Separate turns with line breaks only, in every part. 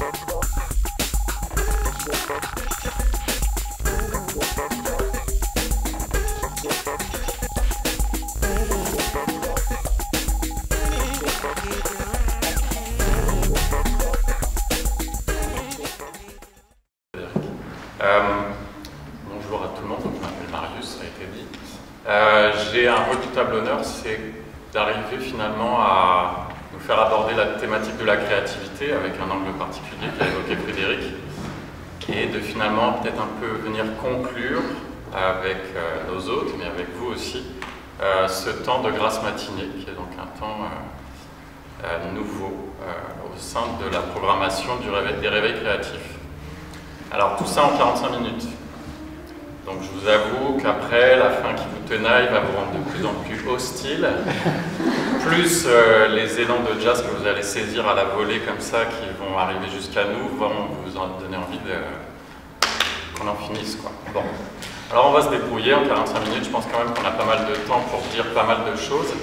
Bonjour à tout le monde, je m'appelle Marius, ça a été dit. J'ai un redoutable honneur, c'est d'arriver finalement à nous faire aborder la thématique de la créativité avec un angle particulier qu'a évoqué Frédéric, et de finalement peut-être un peu venir conclure avec nos hôtes, mais avec vous aussi, ce temps de grâce matinée, qui est donc un temps nouveau au sein de la programmation des réveils créatifs. Alors tout ça en 45 minutes. Donc je vous avoue qu'après, la fin qui vous tenaille va vous rendre de plus en plus hostile, plus les élans de jazz que vous allez saisir à la volée comme ça, qui vont arriver jusqu'à nous, vont vous en donner envie qu'on en finisse, quoi. Bon. Alors on va se débrouiller en 45 minutes, je pense quand même qu'on a pas mal de temps pour dire pas mal de choses.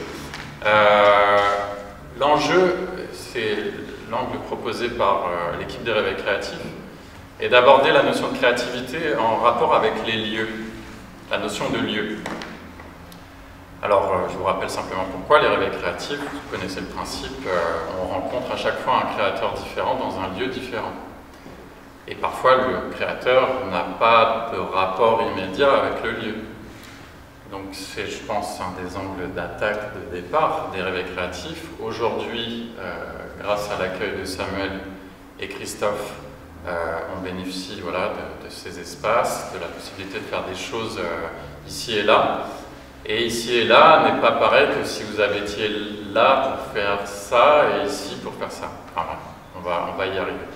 L'enjeu, c'est l'angle proposé par l'équipe des réveils créatifs, et d'aborder la notion de créativité en rapport avec les lieux, la notion de lieu. Alors, je vous rappelle simplement pourquoi les réveils créatifs, vous connaissez le principe, on rencontre à chaque fois un créateur différent dans un lieu différent. Et parfois, le créateur n'a pas de rapport immédiat avec le lieu. Donc c'est, je pense, un des angles d'attaque de départ des réveils créatifs. Aujourd'hui, grâce à l'accueil de Samuel et Christophe, on bénéficie, voilà, de ces espaces, de la possibilité de faire des choses ici et là. Et ici et là n'est pas pareil que si vous avez été là pour faire ça et ici pour faire ça. Enfin, on va y arriver.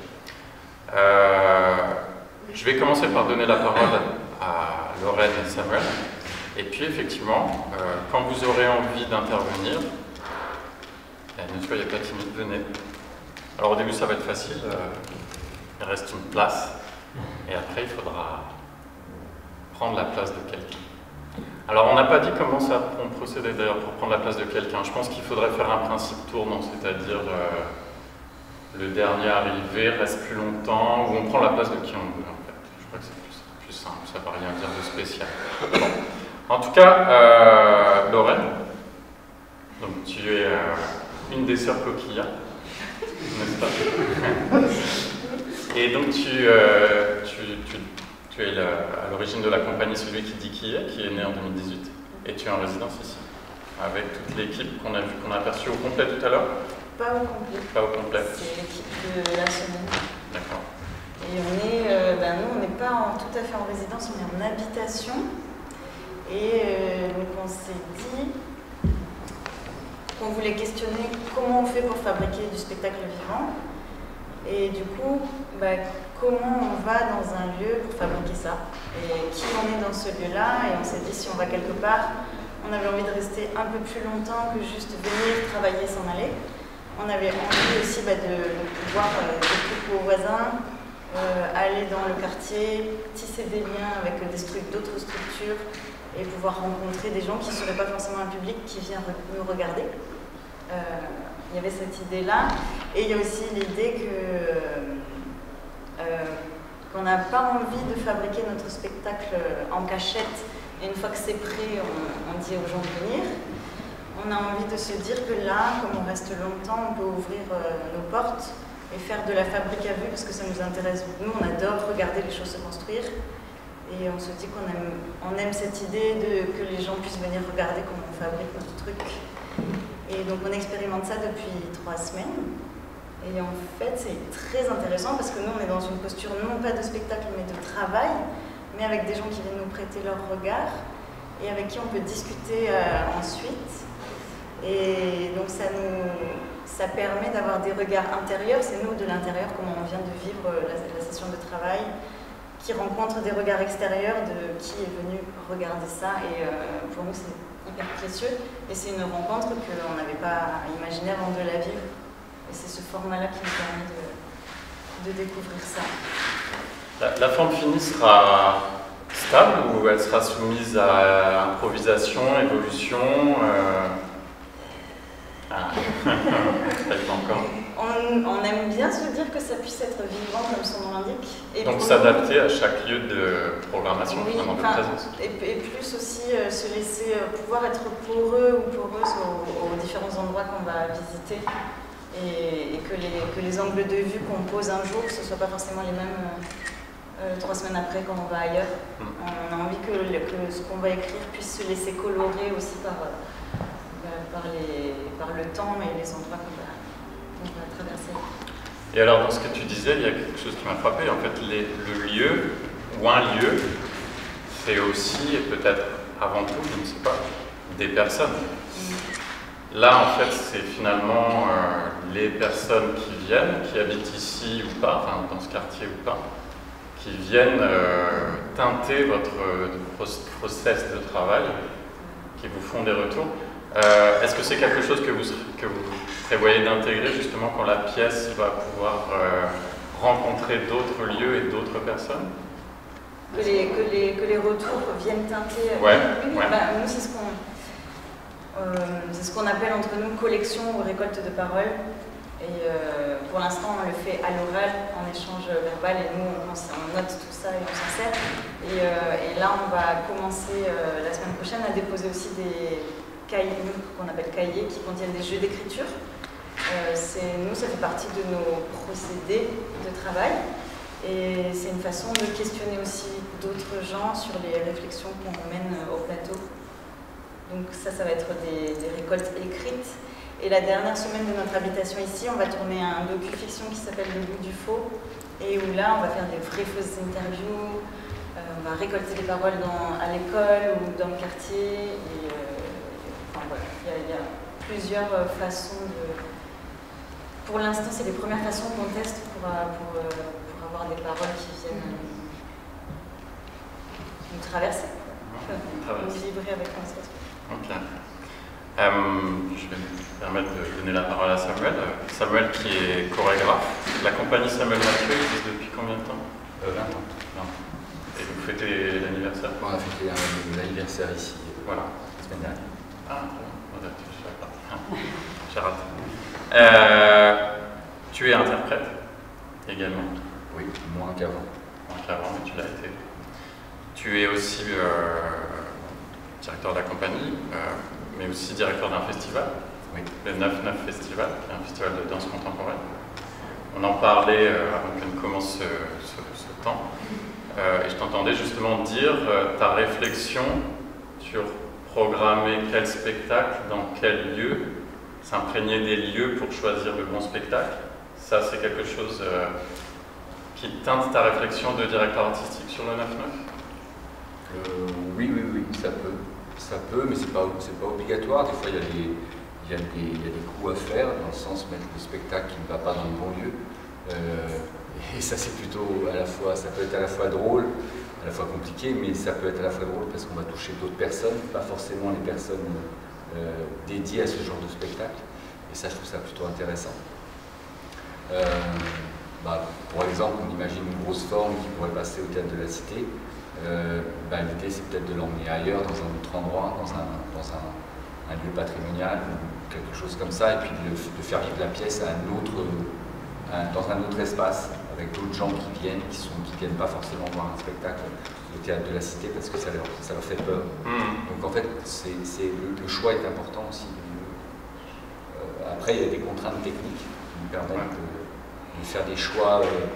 Je vais commencer par donner la parole à Lorraine et Samuel. Et puis effectivement, quand vous aurez envie d'intervenir, ne soyez pas timide, venez. Alors au début ça va être facile. Il reste une place, et après il faudra prendre la place de quelqu'un. Alors on n'a pas dit comment on procédait d'ailleurs pour prendre la place de quelqu'un. Je pense qu'il faudrait faire un principe tournant, c'est-à-dire le dernier arrivé reste plus longtemps, ou on prend la place de qui on veut en fait. Je crois que c'est plus simple, ça ne va rien dire de spécial. Bon. En tout cas, Lorraine, donc tu es une des sœurs Coquilla, n'est-ce pas? Et donc tu es à l'origine de la compagnie Celui qui dit qui est née en 2018. Et tu es en résidence ici, avec toute l'équipe qu'on a aperçue au complet tout à l'heure?
Pas au complet.
Pas au complet.
C'est l'équipe de la semaine.
D'accord.
Et nous, on n'est pas tout à fait en résidence, on est en habitation. Et donc on s'est dit qu'on voulait questionner comment on fait pour fabriquer du spectacle vivant. Et du coup, comment on va dans un lieu pour fabriquer ça? Et qui on est dans ce lieu-là? Et on s'est dit, si on va quelque part, on avait envie de rester un peu plus longtemps que juste venir travailler, s'en aller. On avait envie aussi de pouvoir découvrir aux voisins, aller dans le quartier, tisser des liens avec d'autres structures et pouvoir rencontrer des gens qui ne seraient pas forcément un public qui vient nous regarder. Il y avait cette idée-là, et il y a aussi l'idée qu'on n'a pas envie de fabriquer notre spectacle en cachette, et une fois que c'est prêt, on dit aux gens de venir. On a envie de se dire que là, comme on reste longtemps, on peut ouvrir nos portes et faire de la fabrique à vue, parce que ça nous intéresse. Nous, on adore regarder les choses se construire, et on se dit qu'on aime cette idée que les gens puissent venir regarder comment on fabrique notre truc. Et donc on expérimente ça depuis 3 semaines. Et en fait, c'est très intéressant parce que nous, on est dans une posture non pas de spectacle, mais de travail, mais avec des gens qui viennent nous prêter leur regard et avec qui on peut discuter ensuite. Et donc ça permet d'avoir des regards intérieurs. C'est nous, de l'intérieur, comment on vient de vivre la session de travail, qui rencontre des regards extérieurs de qui est venu regarder ça. Et pour nous, c'est hyper précieux, et c'est une rencontre qu'on n'avait pas imaginée avant de la vivre, et c'est ce format-là qui nous permet de découvrir ça.
La forme finie sera stable ou elle sera soumise à improvisation, évolution? Encore.
on aime bien se dire que ça puisse être vivant comme son nom l'indique.
Donc s'adapter à chaque lieu de programmation,
oui,
de présence.
Et plus aussi se laisser pouvoir être poreux ou poreuse aux différents endroits qu'on va visiter. Et que les angles de vue qu'on pose un jour, ce ne soient pas forcément les mêmes 3 semaines après quand on va ailleurs. On a envie que ce qu'on va écrire puisse se laisser colorer aussi par le temps et les endroits qu'on va traverser.
Et alors, dans ce que tu disais, il y a quelque chose qui m'a frappé. En fait, le lieu, ou un lieu, c'est aussi, et peut-être avant tout, je ne sais pas, des personnes. Là, en fait, c'est finalement les personnes qui viennent, qui habitent ici ou pas, enfin, dans ce quartier ou pas, qui viennent teinter votre process de travail, qui vous font des retours. Est-ce que c'est quelque chose que vous prévoyez d'intégrer justement quand la pièce va pouvoir rencontrer d'autres lieux et d'autres personnes?
Que les retours viennent teinter.
Ouais,
oui,
ouais.
Bah, nous, c'est ce qu'on appelle entre nous collection ou récolte de paroles. Et pour l'instant, on le fait à l'oral, en échange verbal, et nous, on note tout ça et on s'en sert. Et là, on va commencer la semaine prochaine à déposer aussi des cahiers, qu'on appelle cahiers, qui contiennent des jeux d'écriture. Nous, ça fait partie de nos procédés de travail. Et c'est une façon de questionner aussi d'autres gens sur les réflexions qu'on mène au plateau. Donc ça va être des récoltes écrites. Et la dernière semaine de notre habitation ici, on va tourner un docu-fiction qui s'appelle Le goût du faux, et où là, on va faire des vraies fausses interviews, on va récolter des paroles à l'école ou dans le quartier. Et, enfin, voilà. Il y a plusieurs façons de... Pour l'instant, c'est les premières façons qu'on teste pour avoir des paroles qui viennent nous traverser, nous vibrer avec notre esprit.
Ok. Je vais me permettre de donner la parole à Samuel. Samuel qui est chorégraphe. La compagnie Samuel Mathieu existe depuis combien de temps?
20 ans.
Et vous fêtez l'anniversaire?
On a fêté l'anniversaire ici,
voilà,
la semaine dernière.
Ah, je savais pas. J'ai raté. Tu es interprète également?
Oui, moins qu'avant.
Moins qu'avant, mais tu l'as été. Tu es aussi directeur de la compagnie, mais aussi directeur d'un festival,
oui.
Le 9-9 Festival, qui est un festival de danse contemporaine. On en parlait avant que nous commence ce temps, et je t'entendais justement dire ta réflexion sur programmer quel spectacle, dans quel lieu, s'imprégner des lieux pour choisir le bon spectacle. Ça, c'est quelque chose qui teinte ta réflexion de directeur artistique sur le 9-9?
Oui, ça peut. Ça peut, mais c'est pas obligatoire. Des fois, il y a des coups à faire, dans le sens mettre le spectacle qui ne va pas dans le bon lieu. Et ça, c'est plutôt ça peut être à la fois drôle, à la fois compliqué, mais ça peut être à la fois drôle parce qu'on va toucher d'autres personnes, pas forcément les personnes dédiées à ce genre de spectacle. Et ça, je trouve ça plutôt intéressant. Pour exemple, on imagine une grosse forme qui pourrait passer au Théâtre de la Cité. L'idée, c'est peut-être de l'emmener ailleurs, dans un autre endroit, dans un lieu patrimonial ou quelque chose comme ça, et puis de faire vivre la pièce dans un autre espace, avec d'autres gens qui viennent pas forcément voir un spectacle au Théâtre de la Cité parce que ça leur fait peur. Donc en fait, le choix est important aussi. Après, il y a des contraintes techniques qui nous permettent de faire des choix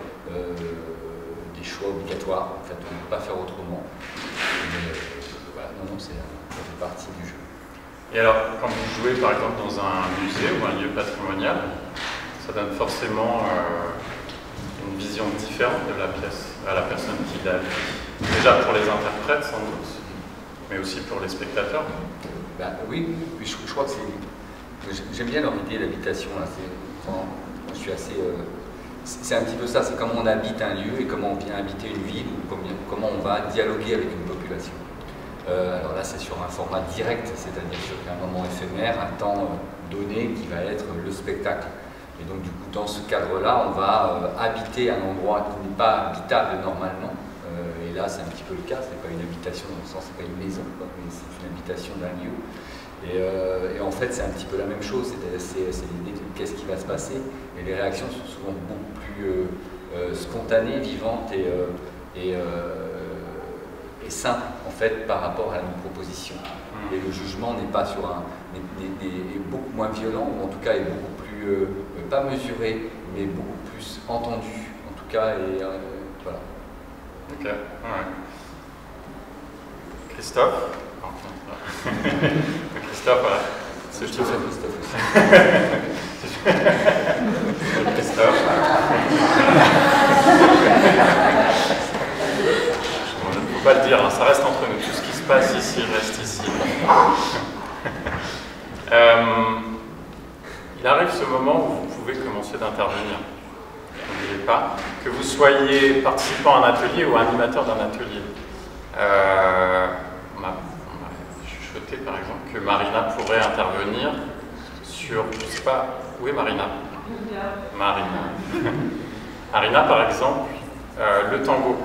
obligatoires, en fait, on ne peut pas faire autrement. Mais ça fait partie du jeu.
Et alors, quand vous jouez par exemple dans un musée ou un lieu patrimonial, ça donne forcément une vision différente de la pièce à la personne qui l'a vue. Déjà pour les interprètes sans doute, mais aussi pour les spectateurs.
Oui, je crois que j'aime bien leur idée d'habitation. Je suis assez... C'est un petit peu ça, c'est comment on habite un lieu et comment on vient habiter une ville ou comment on va dialoguer avec une population. Alors là, c'est sur un format direct, c'est-à-dire sur un moment éphémère, un temps donné qui va être le spectacle. Et donc du coup, dans ce cadre-là, on va habiter un endroit qui n'est pas habitable normalement. Et là, c'est un petit peu le cas, c'est pas une habitation dans le sens, c'est pas une maison, mais c'est une habitation d'un lieu. Et en fait, c'est un petit peu la même chose, c'est l'idée qu'est-ce qui va se passer. Et les réactions sont souvent beaucoup plus spontanées, vivantes et simples en fait par rapport à une proposition. Et le jugement n'est pas sur est beaucoup moins violent, ou en tout cas est beaucoup plus, pas mesuré, mais beaucoup plus entendu, en tout cas, et voilà.
Ok, ouais. Christophe Christophe, voilà.
C'est Christophe aussi.
Christophe. Il ne faut pas le dire, hein, ça reste entre nous. Tout ce qui se passe ici reste ici. Il arrive ce moment où vous pouvez commencer d'intervenir. N'oubliez pas que vous soyez participant à un atelier ou animateur d'un atelier. On m'a chuchoté par exemple que Marina pourrait intervenir sur, je ne sais pas, où est Marina? Marina. Marina par exemple, le tango.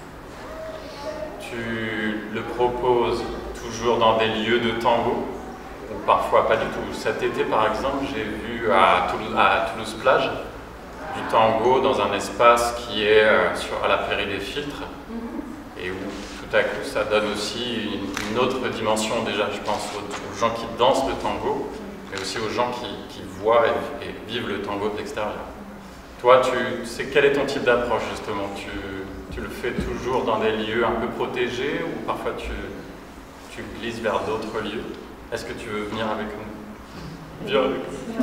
Tu le proposes toujours dans des lieux de tango, ou parfois pas du tout. Cet été par exemple, j'ai vu à Toulouse-Plage du tango dans un espace qui est à la prairie des Filtres, et où tout à coup ça donne aussi une autre dimension déjà, je pense, aux gens qui dansent le tango, mais aussi aux gens qui voient et vivent le tango de l'extérieur. Toi, tu sais quel est ton type d'approche justement? Tu le fais toujours dans des lieux un peu protégés, ou parfois tu glisses vers d'autres lieux? Est-ce que tu veux venir avec nous? Viens avec nous.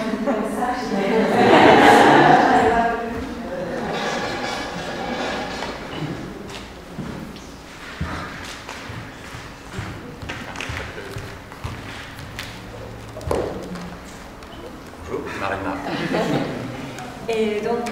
Bonjour, Marina.
Et donc,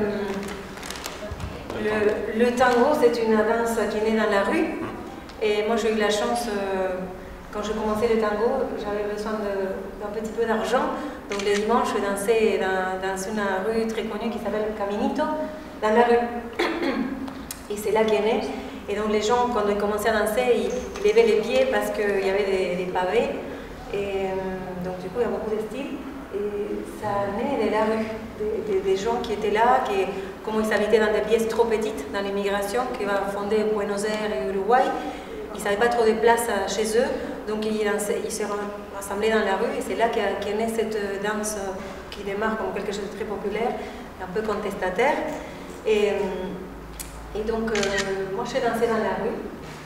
le tango, c'est une danse qui est née dans la rue. Et moi, j'ai eu la chance, quand je commençais le tango, j'avais besoin d'un petit peu d'argent. Donc, les dimanches, je dansais dans une rue très connue qui s'appelle Caminito, dans la rue. Et c'est là qu'est né. Et donc, les gens, quand ils commençaient à danser, ils levaient les pieds parce qu'il y avait des pavés. Et donc, du coup, il y a beaucoup de styles. Et ça naît de la rue, des gens qui étaient là, comme ils habitaient dans des pièces trop petites, dans l'immigration, qui va fonder Buenos Aires et Uruguay. Ils n'avaient pas trop de place chez eux, donc ils se rassemblaient dans la rue, et c'est là qu'est née cette danse qui démarre comme quelque chose de très populaire, un peu contestataire. Et donc, moi, je dansais dans la rue.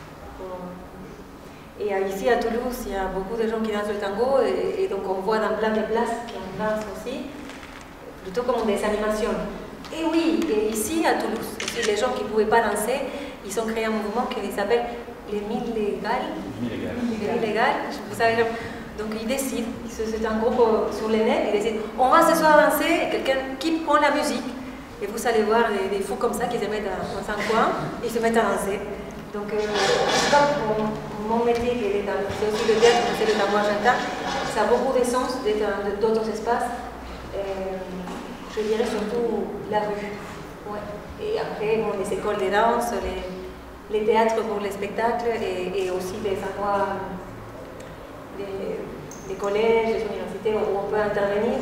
Et ici à Toulouse, il y a beaucoup de gens qui dansent le tango, et donc on voit dans plein de places qu'on danse aussi, plutôt comme des animations. Et oui, et ici à Toulouse, aussi, les gens qui ne pouvaient pas danser, ils ont créé un mouvement qui s'appelle les Mille Légales. Les Mille Légales, vous savez, donc ils décident, c'est un groupe sur les nets, ils décident, on va ce soir danser, et quelqu'un qui prend la musique, et vous allez voir des fous comme ça qui se mettent dans un coin, et se mettent à danser. Donc, comme mon métier, c'est aussi le théâtre, c'est le tango argentin, ça a beaucoup de sens d'être dans d'autres espaces. Je dirais surtout la rue. Ouais. Et après, bon, les écoles de danse, les théâtres pour les spectacles, et aussi des endroits, des collèges, des universités où on peut intervenir.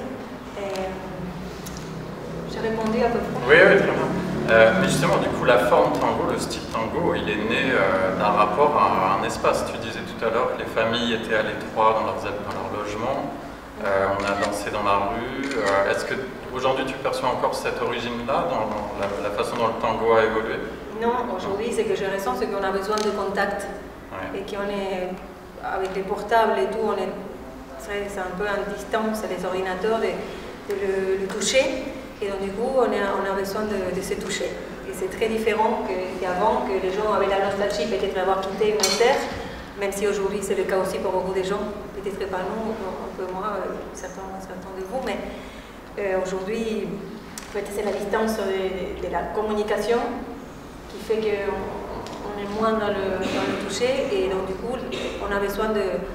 J'ai répondu à peu près.
Oui, oui, très bien. Mais justement, du coup, la forme tango, le style tango, il est né d'un rapport à un espace. Tu disais tout à l'heure que les familles étaient à l'étroit dans leur logement. On a dansé dans la rue. Est-ce que aujourd'hui tu perçois encore cette origine-là dans la façon dont le tango a évolué?
Non, aujourd'hui, ce que je ressens, c'est qu'on a besoin de contact.
Ouais.
Et qu'on est, avec les portables et tout, c'est un peu en distance, les ordinateurs, de le toucher. Et donc, du coup, on a besoin de se toucher. Et c'est très différent qu'avant, que les gens avaient la nostalgie peut-être d'avoir quitté une terre, même si aujourd'hui c'est le cas aussi pour beaucoup de gens, peut-être pas nous, un peu moins, certains de vous, mais aujourd'hui, peut-être c'est la distance de la communication qui fait qu'on est moins dans le toucher, et donc du coup, on a besoin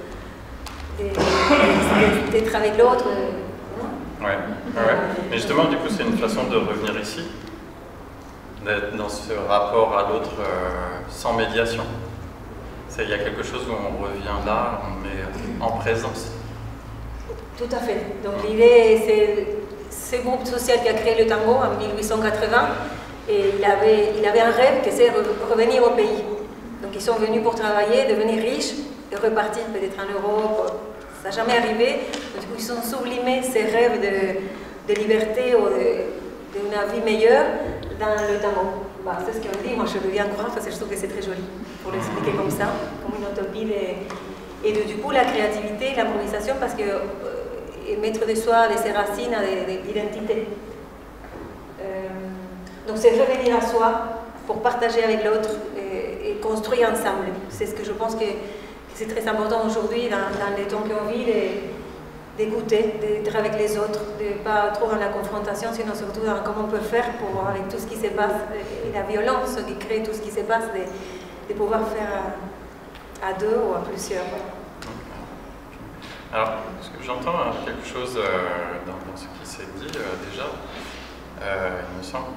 d'être avec l'autre.
Ouais. Mais justement, du coup, c'est une façon de revenir ici, d'être dans ce rapport à l'autre sans médiation. Il y a quelque chose où on revient là, on est en présence.
Tout à fait. Donc l'idée, ce groupe social qui a créé le tango en 1880, et il avait un rêve que c'est revenir au pays. Donc ils sont venus pour travailler, devenir riches et repartir peut-être en Europe. Ça n'a jamais arrivé. Donc, du coup, ils ont sublimé ces rêves de liberté ou d'une vie meilleure dans le tango. Bah, c'est ce qu'on dit, moi je veux bien croire parce que je trouve que c'est très joli pour l'expliquer comme ça, comme une utopie. Et du coup, la créativité, l'improvisation, parce que mettre de soi, de ses racines, d'identité. Donc c'est revenir à soi pour partager avec l'autre et construire ensemble. C'est ce que je pense que c'est très important aujourd'hui dans les temps qu'on vit, d'écouter, d'être avec les autres, de ne pas trop dans la confrontation, sinon surtout dans comment on peut faire pour, avec tout ce qui se passe, et la violence qui crée tout ce qui se passe, de pouvoir faire à deux ou à plusieurs.
Alors, ce que j'entends, quelque chose dans ce qui s'est dit déjà, il me semble.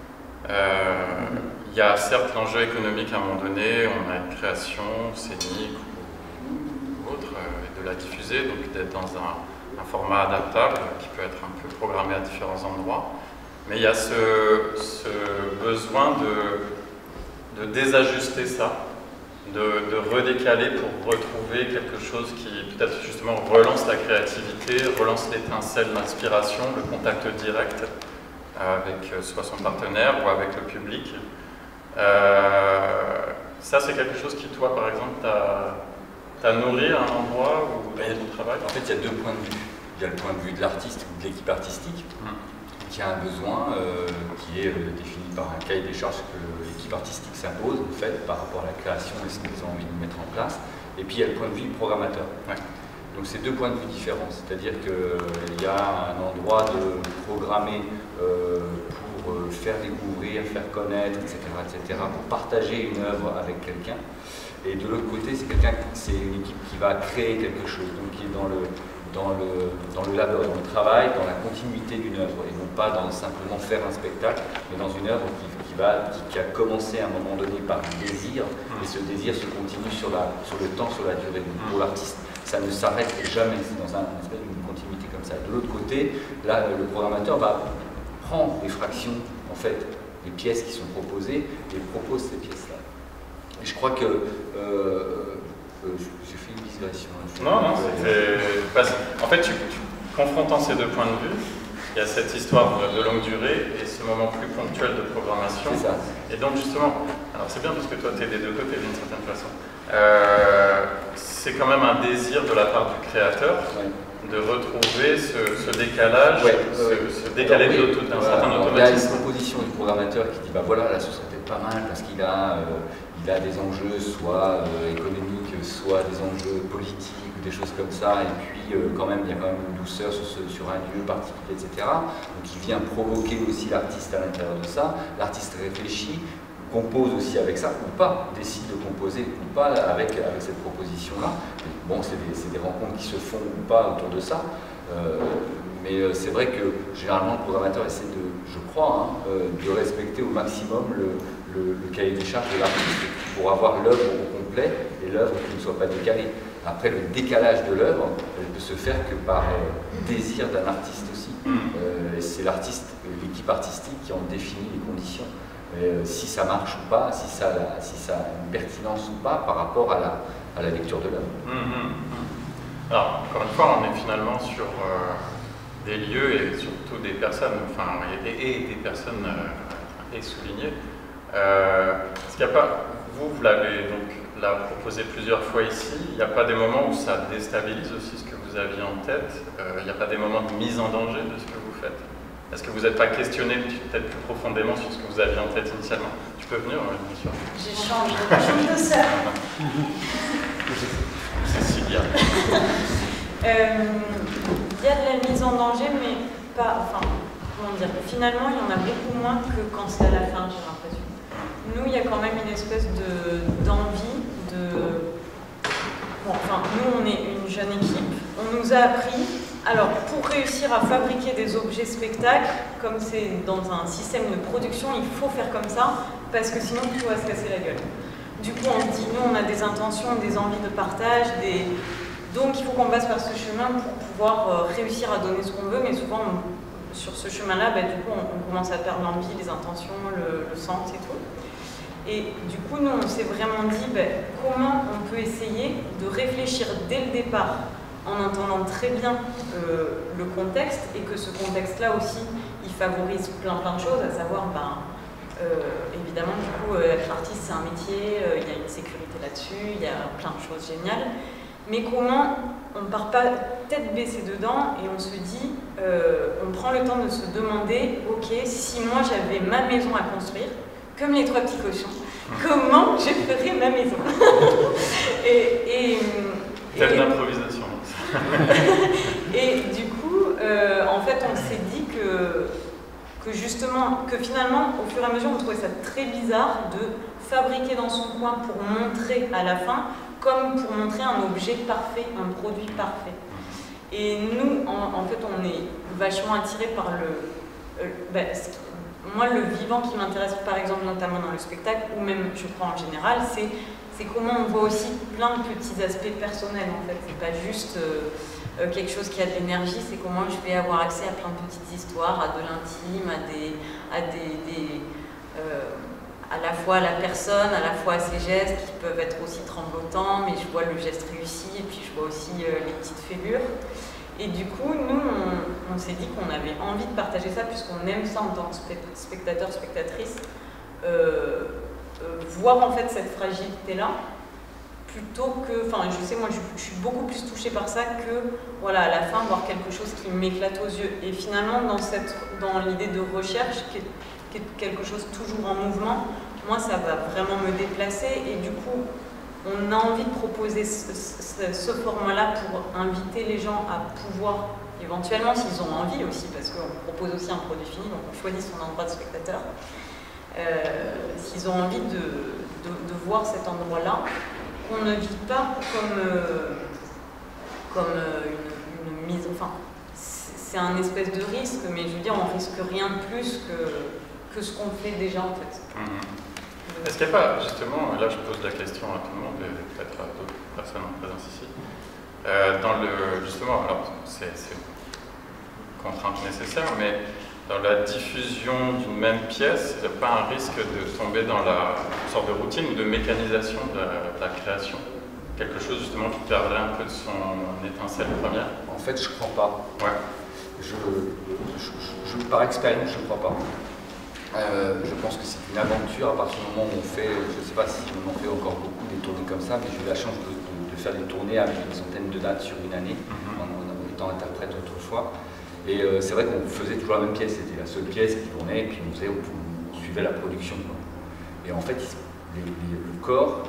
Il y a certes l'enjeu économique à un moment donné, on a une création scénique ou autre, et de la diffuser, donc d'être dans un format adaptable qui peut être un peu programmé à différents endroits. Mais il y a ce besoin de désajuster ça, de redécaler pour retrouver quelque chose qui peut-être justement relance la créativité, relance l'étincelle, l'inspiration, le contact direct avec soit son partenaire ou avec le public. Ça, c'est quelque chose qui, toi, par exemple, t'a nourri à un endroit où dans ton travail?
En fait, il y a deux points de vue. Il y a le point de vue de l'artiste ou de l'équipe artistique qui a un besoin qui est défini par un cahier des charges que l'équipe artistique s'impose, en fait, par rapport à la création et ce qu'ils ont envie de mettre en place. Et puis, il y a le point de vue du programmateur. Ouais. Donc, c'est deux points de vue différents. C'est-à-dire qu'il y a un endroit de programmer pour faire découvrir, faire connaître, etc., pour partager une œuvre avec quelqu'un. Et de l'autre côté, c'est une équipe qui va créer quelque chose, donc qui est dans le labeur, dans le travail, dans la continuité d'une œuvre, et non pas dans simplement faire un spectacle, mais dans une œuvre qui a commencé à un moment donné par un désir, et ce désir se continue sur le temps, sur la durée. Donc pour l'artiste, ça ne s'arrête jamais, c'est dans une espèce d'une continuité comme ça. De l'autre côté, là, le programmateur va prendre des fractions, en fait, des pièces qui sont proposées, et propose ces pièces-là. Et je crois que j'ai fait une digression.
Non, en fait, confrontant ces deux points de vue, il y a cette histoire de longue durée et ce moment plus ponctuel de programmation.
C'est ça.
Et donc justement, alors c'est bien parce que toi tu es des deux côtés d'une certaine façon. C'est quand même un désir de la part du créateur de retrouver ce décalage, ce décalé d'un certain automatisme.
Il y a une proposition du programmateur qui dit bah voilà, là ce serait peut-être pas mal parce qu'il a des enjeux soit économiques, soit des enjeux politiques ou des choses comme ça, et puis quand même il y a quand même une douceur sur un lieu particulier, etc. Donc il vient provoquer aussi l'artiste à l'intérieur de ça, l'artiste réfléchit, compose aussi avec ça, ou pas, décide de composer ou pas avec cette proposition-là. Bon, c'est des rencontres qui se font ou pas autour de ça, mais c'est vrai que généralement le programmateur essaie je crois, de respecter au maximum le cahier des charges de l'artiste pour avoir l'œuvre au complet et l'œuvre qui ne soit pas décalée. Après, le décalage de l'œuvre ne peut se faire que par désir d'un artiste aussi. C'est l'artiste, l'équipe artistique qui en définit les conditions. Si ça marche ou pas, si ça a une pertinence ou pas par rapport à la lecture de l'œuvre.
Alors, encore une fois, on est finalement sur des lieux et surtout des personnes, enfin, et des personnes soulignées. Est-ce qu'il n'y a pas, vous l'avez donc proposé plusieurs fois ici, il n'y a pas des moments où ça déstabilise aussi ce que vous aviez en tête? Il n'y a pas des moments de mise en danger de ce que vous faites? Est-ce que vous n'êtes pas questionné peut-être plus profondément sur ce que vous aviez en tête initialement? Tu peux venir, bien sûr.
J'échange de ça.
Cécilia.
Il y a de la mise en danger, mais pas. Enfin, comment dire? Finalement, il y en a beaucoup moins que quand c'est à la fin, j'ai l'impression. Nous, il y a quand même une espèce d'envie de. Bon, enfin, nous, on est une jeune équipe. On nous a appris. Alors, pour réussir à fabriquer des objets spectacles, comme c'est dans un système de production, il faut faire comme ça, parce que sinon tout va se casser la gueule. Du coup, on se dit, nous, on a des intentions, des envies de partage, donc il faut qu'on passe par ce chemin pour pouvoir réussir à donner ce qu'on veut, mais souvent, sur ce chemin-là, du coup, on commence à perdre l'envie, les intentions, le sens et tout. Et du coup, nous, on s'est vraiment dit comment on peut essayer de réfléchir dès le départ en entendant très bien le contexte et que ce contexte-là aussi, il favorise plein de choses, à savoir, évidemment, du coup, être artiste, c'est un métier, il y a une sécurité là-dessus, il y a plein de choses géniales. Mais comment on ne part pas tête baissée dedans et on se dit, on prend le temps de se demander, ok, si moi j'avais ma maison à construire, comme les 3 petits cochons, comment je ferais ma maison?
Telle d'improvisation.
Et du coup, en fait, on s'est dit que finalement, au fur et à mesure, on trouvait ça très bizarre de fabriquer dans son coin pour montrer à la fin, comme pour montrer un objet parfait, un produit parfait. Et nous, en fait, on est vachement attirés par moi, le vivant qui m'intéresse, par exemple, notamment dans le spectacle, ou même, je crois, en général, c'est comment on voit aussi plein de petits aspects personnels, en fait. C'est pas juste quelque chose qui a de l'énergie, c'est comment je vais avoir accès à plein de petites histoires, à de l'intime, à la fois à la personne, à la fois à ses gestes qui peuvent être aussi tremblotants, mais je vois le geste réussi et puis je vois aussi les petites fêlures. Et du coup, nous, on s'est dit qu'on avait envie de partager ça puisqu'on aime ça en tant que spectateur, spectatrice, voir en fait cette fragilité-là, plutôt que, enfin je sais, moi je suis beaucoup plus touchée par ça que, voilà, à la fin, voir quelque chose qui m'éclate aux yeux. Et finalement, dans l'idée de recherche, qui est quelque chose toujours en mouvement, moi ça va vraiment me déplacer et du coup, on a envie de proposer ce format-là pour inviter les gens à pouvoir, éventuellement, s'ils ont envie aussi, parce qu'on propose aussi un produit fini, donc on choisit son endroit de spectateur, s'ils ont envie de voir cet endroit-là, qu'on ne vit pas comme une mise... Enfin, c'est un espèce de risque, mais je veux dire, on risque rien de plus que ce qu'on fait déjà, en fait.
Est-ce qu'il n'y a pas, justement, là je pose la question à tout le monde et peut-être à d'autres personnes en présence ici, justement, alors c'est une contrainte nécessaire, mais dans la diffusion d'une même pièce, il n'y a pas un risque de tomber dans une sorte de routine ou de mécanisation de la création? Quelque chose justement qui perdrait un peu de son étincelle première?
En fait, je ne crois pas.
Ouais.
Par expérience, je ne crois pas. Je pense que c'est une aventure à partir du moment où on fait, je ne sais pas si on en fait encore beaucoup des tournées comme ça, mais j'ai eu la chance de faire des tournées avec une centaine de dates sur une année, en étant interprète autrefois. Et c'est vrai qu'on faisait toujours la même pièce, c'était la seule pièce qui tournait, et puis on suivait la production, quoi. Et en fait, le corps,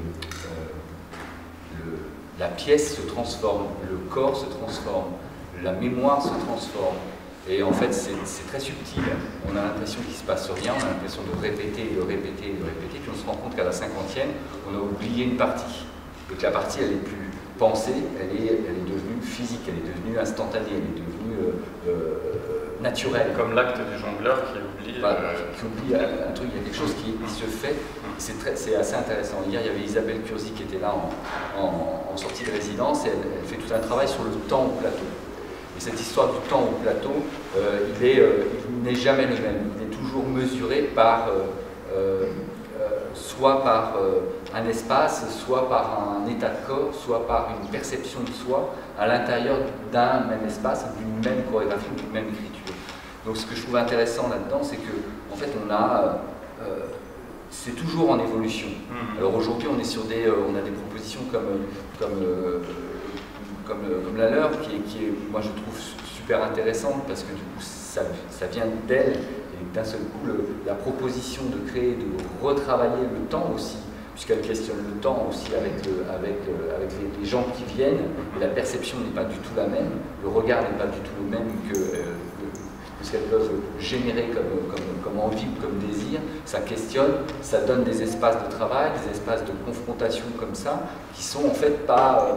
la pièce se transforme, le corps se transforme, la mémoire se transforme. Et en fait, c'est très subtil. On a l'impression qu'il ne se passe rien, on a l'impression de répéter, de répéter, de répéter, puis on se rend compte qu'à la 50e, on a oublié une partie. Et que la partie, elle n'est plus pensée, elle est devenue physique, elle est devenue instantanée, elle est devenue naturelle.
Comme l'acte du jongleur qui oublie...
qui oublie un truc, il y a quelque chose qui se fait, c'est assez intéressant. Hier, il y avait Isabelle Curzi qui était là en sortie de résidence, et elle fait tout un travail sur le temps au plateau. Et cette histoire du temps au plateau, il n'est jamais le même. Il est toujours mesuré soit par un espace, soit par un état de corps, soit par une perception de soi à l'intérieur d'un même espace, d'une même chorégraphie, d'une même écriture. Donc ce que je trouve intéressant là-dedans, c'est que en fait c'est toujours en évolution. Alors aujourd'hui, on est sur on a des propositions comme la leur, qui est, moi je trouve super intéressante parce que du coup ça vient d'elle, et d'un seul coup la proposition de créer, de retravailler le temps aussi, puisqu'elle questionne le temps aussi avec les gens qui viennent, et la perception n'est pas du tout la même, le regard n'est pas du tout le même que ce qu'elles peuvent générer comme envie ou comme désir. Ça questionne, ça donne des espaces de travail, des espaces de confrontation comme ça, qui sont en fait pas...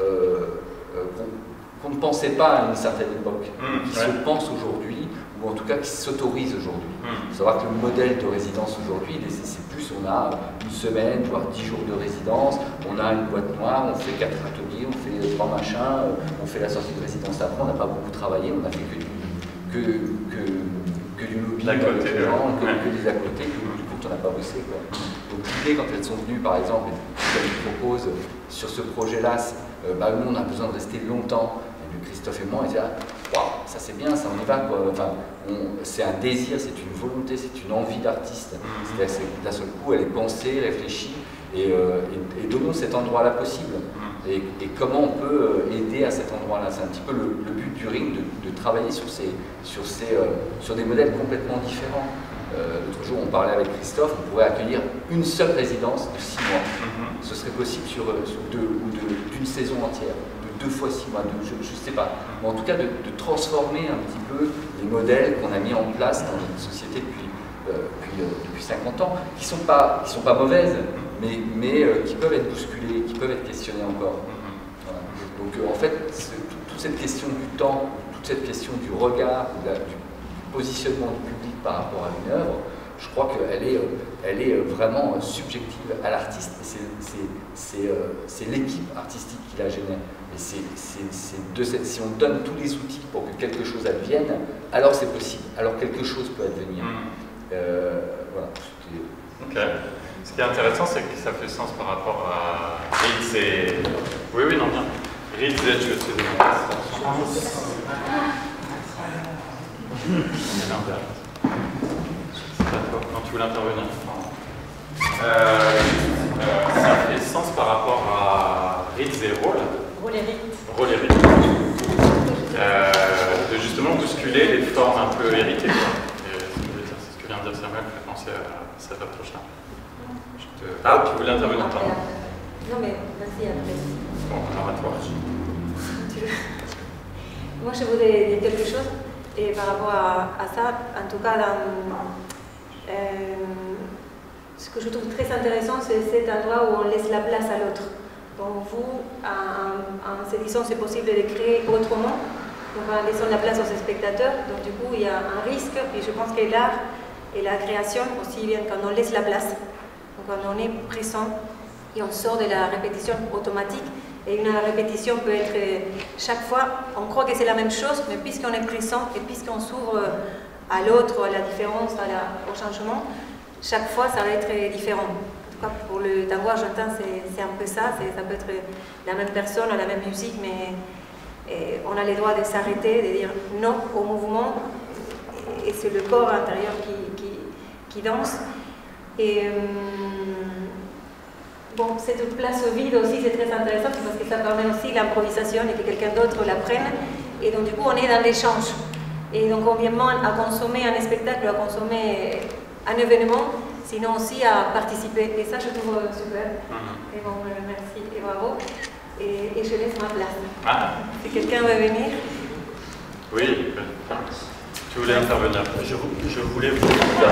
qu'on ne pensait pas à une certaine époque, qui se pense aujourd'hui, ou en tout cas qui s'autorise aujourd'hui. Il faut savoir que le modèle de résidence aujourd'hui, c'est plus, on a une semaine, voire 10 jours de résidence, on a une boîte noire, on fait 4 ateliers, on fait 3 machins, on fait la sortie de résidence après, on n'a pas beaucoup travaillé, on n'a fait que que du lobby,
que
des à côté, que du coup on n'a pas bossé. Quoi. Donc l'idée, quand elles sont venues, par exemple, et qu'elles proposent sur ce projet-là, nous on a besoin de rester longtemps, et puis Christophe et moi, on était là, waouh, ça c'est bien, ça on y va. Quoi. Enfin, c'est un désir, c'est une volonté, c'est une envie d'artiste. C'est-à-dire que d'un seul coup, elle est pensée, réfléchie, et donnons cet endroit-là possible. Et comment on peut aider à cet endroit-là. C'est un petit peu le but du ring, de travailler sur des modèles complètement différents. L'autre jour, on parlait avec Christophe, on pourrait accueillir une seule résidence de 6 mois. Ce serait possible d'une saison entière, de 2 fois 6 mois, je ne sais pas. Mais en tout cas, de transformer un petit peu les modèles qu'on a mis en place dans notre société depuis 50 ans, qui ne sont pas mauvaises, mais qui peuvent être bousculées, qui peuvent être questionnées encore. Voilà. Donc en fait, toute cette question du temps, toute cette question du regard, du positionnement du public par rapport à une œuvre, je crois qu'elle est vraiment subjective à l'artiste. C'est l'équipe artistique qui la génère. Et si on donne tous les outils pour que quelque chose advienne, alors c'est possible, alors quelque chose peut advenir. Voilà.
Ok. Ce qui est intéressant, c'est que ça fait sens par rapport à Reeds et... Oui, non, bien. Reeds et je sais quand tu voulais intervenir. Ça fait sens par rapport à Reeds et Rôle et Reeds. De justement bousculer les formes un peu héritées. C'est ce que vient de dire Samuel, fait penser à cette approche-là. Ah, tu voulais intervenir, pardon.
Non, mais vas-y, après.
Bon, alors à toi.
Moi, je voudrais dire quelque chose, et par rapport à ça, en tout cas, ce que je trouve très intéressant, c'est cet endroit où on laisse la place à l'autre. Donc vous, en se disant c'est possible de créer autrement, donc en laissant la place aux spectateurs, donc du coup il y a un risque, et je pense que l'art et la création aussi viennent quand on laisse la place. Donc quand on est présent et on sort de la répétition automatique, et une répétition peut être chaque fois, on croit que c'est la même chose, mais puisqu'on est présent et puisqu'on s'ouvre à l'autre, à la différence, au changement, chaque fois ça va être différent. En tout cas pour le tango argentin c'est un peu ça, ça peut être la même personne, la même musique, mais on a le droit de s'arrêter, de dire non au mouvement, et c'est le corps intérieur qui danse. Et bon, cette place vide aussi, c'est très intéressant parce que ça permet aussi l'improvisation et que quelqu'un d'autre la prenne. Et donc, du coup, on est dans l'échange. Et donc, on vient moins à consommer un spectacle, à consommer un événement, sinon aussi à participer. Et ça, je trouve super. Et bon, merci et bravo. Et je laisse ma place. Si quelqu'un veut venir.
Oui, tu voulais intervenir.
Je voulais vous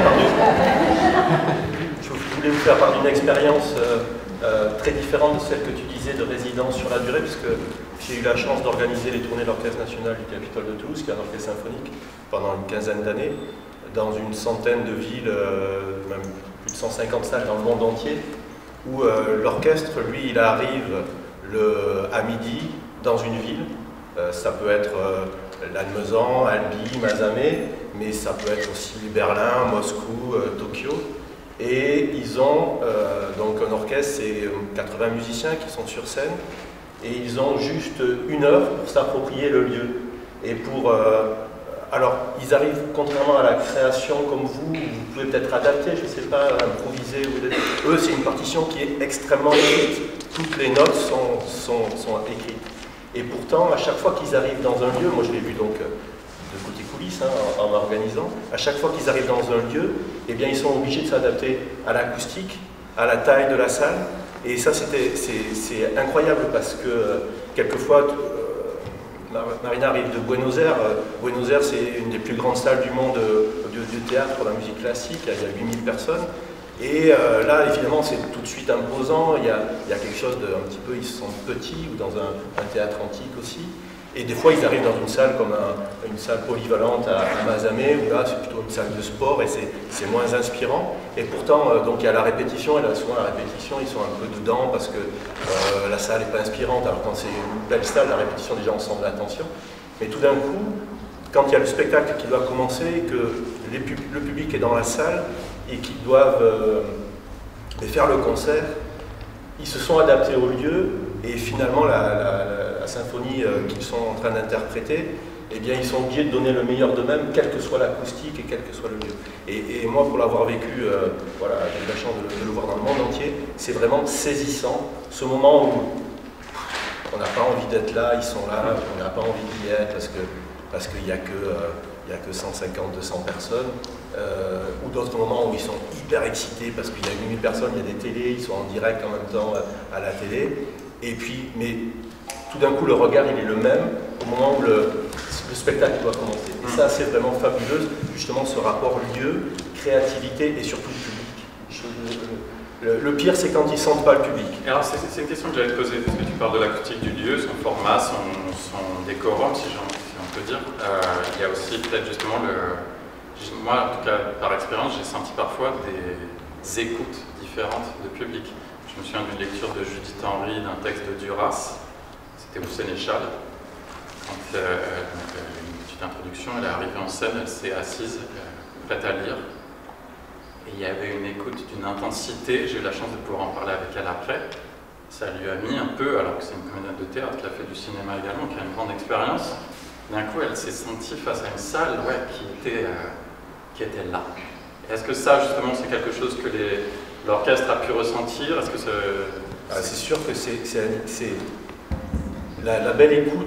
faire part d'une expérience très différente de celle que tu disais de résidence sur la durée, puisque j'ai eu la chance d'organiser les tournées de l'Orchestre National du Capitole de Toulouse, qui est un orchestre symphonique, pendant une quinzaine d'années, dans une centaine de villes, même plus de 150 salles dans le monde entier, où l'orchestre, lui, il arrive à midi dans une ville. Ça peut être Lannemezan, Albi, Mazamet, mais ça peut être aussi Berlin, Moscou, Tokyo. Et ils ont donc un orchestre, c'est 80 musiciens qui sont sur scène, et ils ont juste 1 heure pour s'approprier le lieu. Et alors, ils arrivent, contrairement à la création comme vous pouvez peut-être adapter, je ne sais pas, improviser. Eux, c'est une partition qui est extrêmement écrite. Toutes les notes sont écrites. Et pourtant, à chaque fois qu'ils arrivent dans un lieu, moi je l'ai vu donc de côté coulisses, en organisant, à chaque fois qu'ils arrivent dans un lieu, eh bien, ils sont obligés de s'adapter à l'acoustique, à la taille de la salle. Et ça, c'est incroyable parce que quelquefois, Marina arrive de Buenos Aires. Buenos Aires, c'est une des plus grandes salles du monde de théâtre pour la musique classique. Il y a 8000 personnes. Et là, évidemment, c'est tout de suite imposant. Il y a quelque chose de un petit peu, ils se sentent petits, ou dans un théâtre antique aussi. Et des fois, ils arrivent dans une salle comme une salle polyvalente à Mazamet, où là, c'est plutôt une salle de sport et c'est moins inspirant. Et pourtant, donc il y a la répétition, et là, souvent la répétition, ils sont un peu dedans parce que la salle n'est pas inspirante. Alors quand c'est une belle salle, la répétition, déjà, on sent de l'attention. Mais tout d'un coup, quand il y a le spectacle qui doit commencer, que le public est dans la salle et qu'ils doivent faire le concert, ils se sont adaptés au lieu et finalement la symphonie qu'ils sont en train d'interpréter, eh bien ils sont obligés de donner le meilleur d'eux-mêmes, quelle que soit l'acoustique et quel que soit le lieu. Et moi, pour l'avoir vécu, voilà, j'ai eu la chance de le voir dans le monde entier, c'est vraiment saisissant, ce moment où on n'a pas envie d'être là, ils sont là, on n'a pas envie d'y être parce qu'il n'y a que 150, 200 personnes, ou d'autres moments où ils sont hyper excités parce qu'il y a 8000 personnes, il y a des télés, ils sont en direct en même temps à la télé, et puis, mais tout d'un coup le regard il est le même au moment où le spectacle doit commencer. Et ça c'est vraiment fabuleux, justement ce rapport lieu, créativité et surtout public. Le pire, c'est quand ils ne sentent pas le public.
Et alors, c'est une question que j'allais te poser, parce que tu parles de l'acoustique du lieu, son format, son décorum, si on peut dire. Il y a aussi peut-être justement moi, en tout cas, par expérience, j'ai senti parfois des écoutes différentes de public. Je me souviens d'une lecture de Judith Henry d'un texte de Duras, c'était au Sénéchal. Quand une petite introduction, elle est arrivée en scène, elle s'est assise, prête à lire. Et il y avait une écoute d'une intensité, j'ai eu la chance de pouvoir en parler avec elle après. Ça lui a mis un peu, alors que c'est une comédienne de théâtre qui a fait du cinéma également, qui a une grande expérience. D'un coup, elle s'est sentie face à une salle qui était là. Est-ce que ça, justement, c'est quelque chose que l'orchestre a pu ressentir? Est-ce que
c'est sûr que la belle écoute,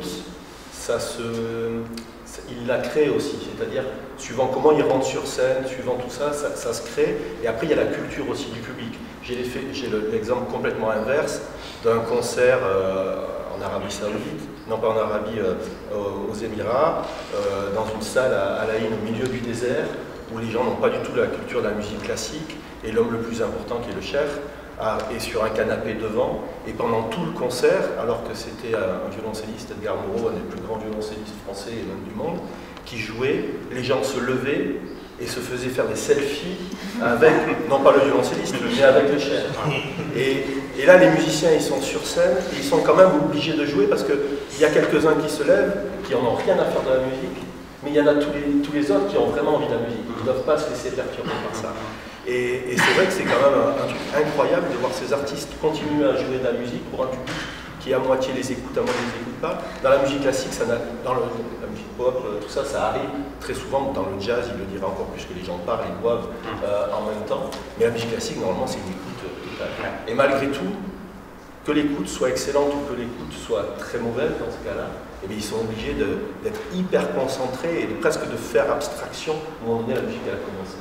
il la crée aussi, c'est-à-dire suivant comment il rentre sur scène, suivant tout ça, ça se crée. Et après, il y a la culture aussi du public. J'ai l'exemple complètement inverse d'un concert en Arabie Saoudite, non pas en Arabie, aux Émirats, dans une salle à La Haye, au milieu du désert, où les gens n'ont pas du tout la culture de la musique classique, et l'homme le plus important, qui est le chef, est sur un canapé devant, et pendant tout le concert, alors que c'était un violoncelliste, Edgar Moreau, un des plus grands violoncellistes français et même du monde, qui jouait, les gens se levaient et se faisaient faire des selfies avec, non pas le violoncelliste, mais avec le chef. Et là, les musiciens, ils sont sur scène, et ils sont quand même obligés de jouer, parce qu'il y a quelques-uns qui se lèvent, qui n'en ont rien à faire de la musique, mais il y en a tous les autres qui ont vraiment envie de la musique, ils ne doivent pas se laisser perturber par ça. Et c'est vrai que c'est quand même un truc incroyable de voir ces artistes continuer à jouer de la musique pour un public qui à moitié les écoute, à moitié les écoute pas. Dans la musique classique, dans la musique pop, tout ça, ça arrive très souvent. Dans le jazz, il le dirait encore plus que les gens parlent et boivent en même temps. Mais la musique classique, normalement, c'est une écoute totale. Et malgré tout, que l'écoute soit excellente ou que l'écoute soit très mauvaise dans ce cas-là, eh bien, ils sont obligés d'être hyper concentrés et presque de faire abstraction au moment donné la musique elle a commencé.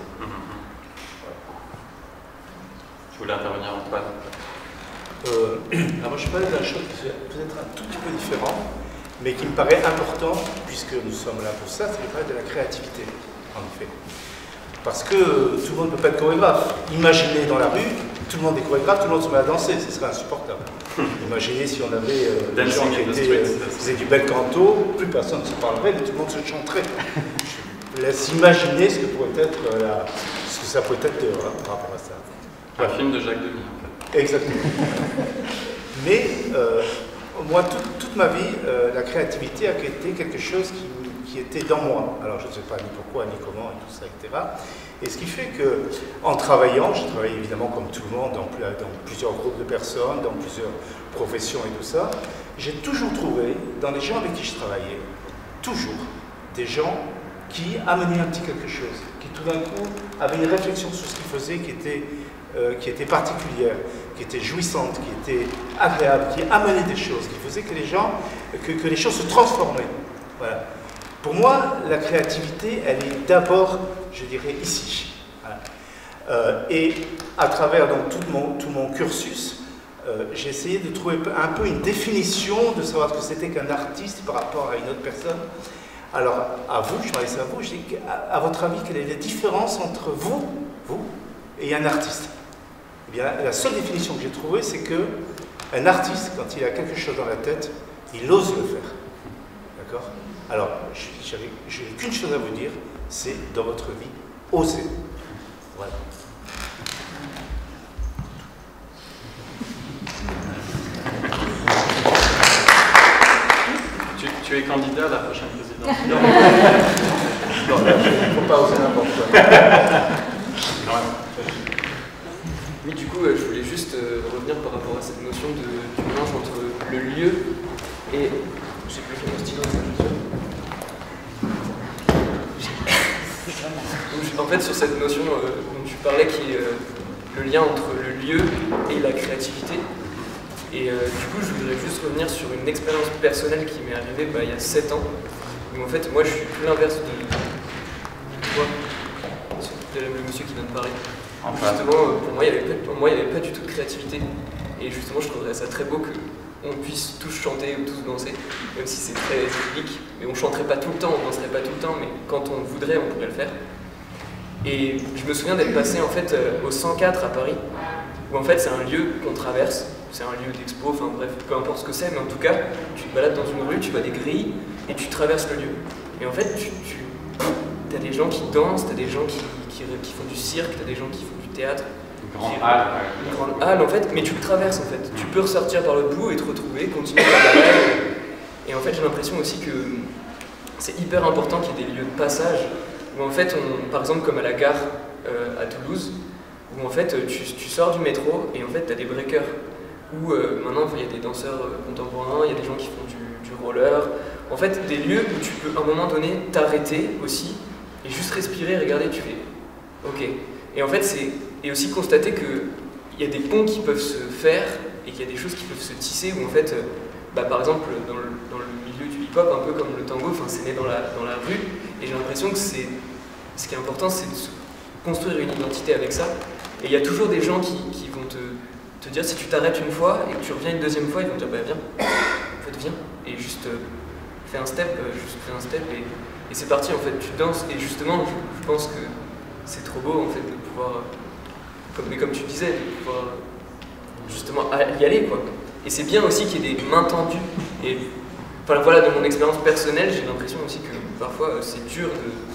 Tu voulais intervenir, Antoine?
Alors je parlais d'une chose qui est peut-être un tout petit peu différente, mais qui me paraît important, puisque nous sommes là pour ça, c'est de parler de la créativité, en effet. Parce que tout le monde ne peut pas être chorégraphe. Imaginez dans la rue, tout le monde est chorégraphe, tout le monde se met à danser, ce serait insupportable. Imaginez si on avait des gens qui faisaient du bel canto, plus personne ne se parlerait, mais tout le monde se chanterait. Je laisse imaginer ce que pourrait être ce que ça pourrait être par rapport à ça.
Un film de Jacques Demy, en fait.
Exactement. Mais moi, toute ma vie, la créativité a été quelque chose qui était dans moi. Alors, je ne sais pas ni pourquoi, ni comment, et tout ça, etc. Et ce qui fait que, en travaillant, j'ai travaillé évidemment comme tout le monde dans plusieurs groupes de personnes, dans plusieurs professions et tout ça, j'ai toujours trouvé, dans les gens avec qui je travaillais, toujours des gens qui amenaient un petit quelque chose, qui tout d'un coup avaient une réflexion sur ce qu'ils faisaient qui était particulière, qui était jouissante, qui était agréable, qui amenait des choses, qui faisait que les choses se transformaient. Voilà. Pour moi, la créativité, elle est d'abord, je dirais, ici. Voilà. Et à travers donc, tout mon cursus, j'ai essayé de trouver un peu une définition, de savoir ce que c'était qu'un artiste par rapport à une autre personne. Alors, à vous, je m'adresse à vous, je dis, à votre avis, quelle est la différence entre vous, et un artiste? Eh bien, la seule définition que j'ai trouvée, c'est qu'un artiste, quand il a quelque chose dans la tête, il ose le faire. D'accord? Alors, je n'ai qu'une chose à vous dire, c'est dans votre vie, osez. Voilà.
Tu tu es candidat à la prochaine présidence.
Non, il ne faut pas oser n'importe quoi.
Ouais.
Oui, du coup, je voulais juste revenir par rapport à cette notion du mélange entre le lieu et... J'ai plus fait mon stylo, en fait, sur cette notion dont tu parlais, qui est le lien entre le lieu et la créativité. Et du coup, je voudrais juste revenir sur une expérience personnelle qui m'est arrivée il y a 7 ans. Où en fait, moi, je suis tout l'inverse de toi, le monsieur qui vient de parler. Justement, pour moi, il n'y avait pas du tout de créativité. Et justement, je trouverais ça très beau qu'on puisse tous chanter ou tous danser, même si c'est très public. Mais on ne chanterait pas tout le temps, on ne danserait pas tout le temps, mais quand on voudrait, on pourrait le faire. Et je me souviens d'être passé en fait au 104 à Paris, où en fait c'est un lieu qu'on traverse, c'est un lieu d'expo, enfin bref, peu importe ce que c'est, mais en tout cas, tu te balades dans une rue, tu vois des grilles, et tu traverses le lieu. Et en fait, tu as des gens qui dansent, tu as des gens qui font du cirque, tu as des gens qui font du théâtre.
Une grande halle.
Une grande halle en fait, mais tu le traverses en fait. Tu peux ressortir par le bout et te retrouver, continuer ta balade. Et en fait, j'ai l'impression aussi que c'est hyper important qu'il y ait des lieux de passage, où en fait, par exemple comme à la gare à Toulouse, où en fait tu sors du métro et en fait tu as des breakers, où maintenant il y a des danseurs contemporains, il y a des gens qui font du roller, en fait des lieux où tu peux à un moment donné t'arrêter aussi et juste respirer, regarder, tu fais ok. Et en fait c'est aussi constater qu'il y a des ponts qui peuvent se faire et qu'il y a des choses qui peuvent se tisser, où en fait par exemple dans le milieu du hip-hop, un peu comme le tango, c'est né dans la rue, et j'ai l'impression que ce qui est important, c'est de se construire une identité avec ça. Et il y a toujours des gens qui vont te dire, si tu t'arrêtes une fois et que tu reviens une deuxième fois, ils vont te dire, viens, en fait viens, et juste fais un step, et c'est parti en fait, tu danses, et justement, je pense que c'est trop beau en fait de pouvoir, comme tu disais, de pouvoir justement y aller quoi. Et c'est bien aussi qu'il y ait des mains tendues, et enfin voilà, de mon expérience personnelle, j'ai l'impression aussi que parfois c'est dur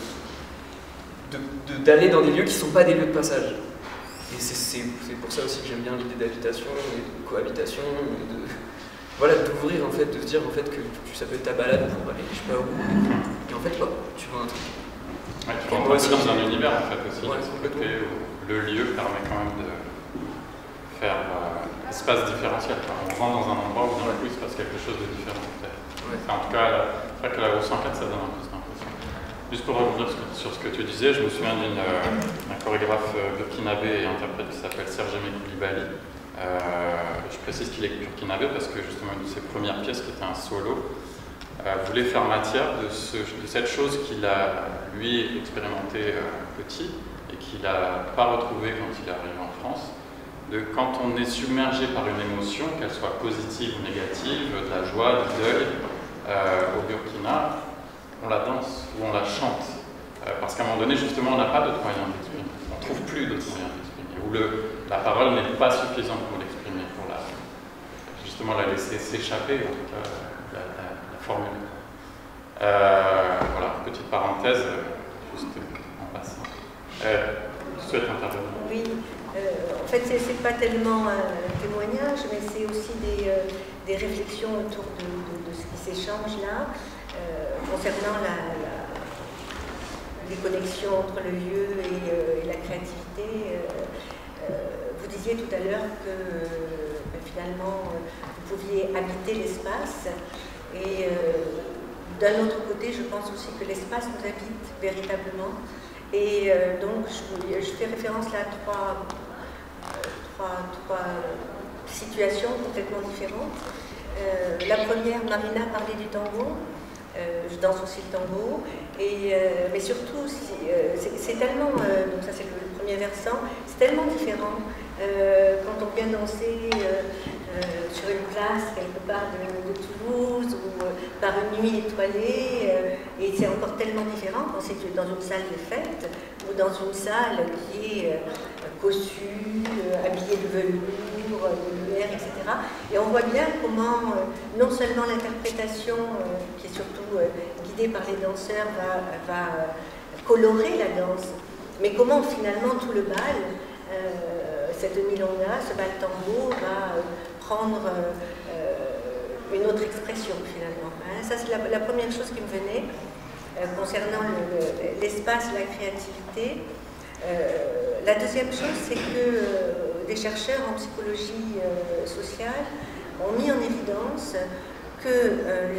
d'aller dans des lieux qui ne sont pas des lieux de passage. Et c'est pour ça aussi que j'aime bien l'idée d'habitation et de cohabitation, et d'ouvrir en fait, de se dire en fait que ça peut être ta balade pour aller je sais pas où, et en fait tu vois un truc.
Ouais, tu rentres aussi dans un univers en fait aussi,
ouais,
côté où le lieu permet quand même de faire espace différentiel. On rentre dans un endroit où d'un coup il se passe quelque chose de différent peut-être. Ouais. En tout cas, c'est vrai que la 104 ça donne un peu cette impression. Juste pour revenir sur ce que tu disais, je me souviens d'un chorégraphe burkinabé et interprète qui s'appelle Serge Koulibaly. Je précise qu'il est burkinabé parce que justement une de ses premières pièces, qui était un solo, voulait faire matière de cette chose qu'il a lui expérimenté petit et qu'il n'a pas retrouvé quand il est arrivé en France. Quand on est submergé par une émotion, qu'elle soit positive ou négative, de la joie, du deuil, au Burkina, on la danse ou on la chante. Parce qu'à un moment donné, justement, on n'a pas d'autres moyens d'exprimer. On ne trouve plus d'autres moyens d'exprimer. Ou la parole n'est pas suffisante pour l'exprimer, pour justement la laisser s'échapper, en tout cas la formuler. Voilà, petite parenthèse, juste en passant. Tu souhaites intervenir?
Oui. En fait, c'est pas tellement un témoignage, mais c'est aussi des réflexions autour de ce qui s'échange là, concernant les connexions entre le lieu et la créativité. Vous disiez tout à l'heure que finalement, vous pouviez habiter l'espace, et d'un autre côté, je pense aussi que l'espace nous habite véritablement. Et donc, je fais référence là à trois situations complètement différentes. La première, Marina parlait du tango. Je danse aussi le tango. Mais surtout, c'est tellement, donc ça c'est le premier versant, c'est tellement différent quand on vient danser sur une place quelque part de Toulouse, ou par une nuit étoilée, et c'est encore tellement différent quand c'est dans une salle de fête ou dans une salle qui est cossue, habillée de velours, de lumière, etc. Et on voit bien comment non seulement l'interprétation, qui est surtout guidée par les danseurs, va colorer la danse, mais comment finalement tout le bal, cette milonga, ce bal tango, va prendre une autre expression finalement. Hein. Ça, c'est la première chose qui me venait concernant l'espace, la créativité. La deuxième chose, c'est que des chercheurs en psychologie sociale ont mis en évidence que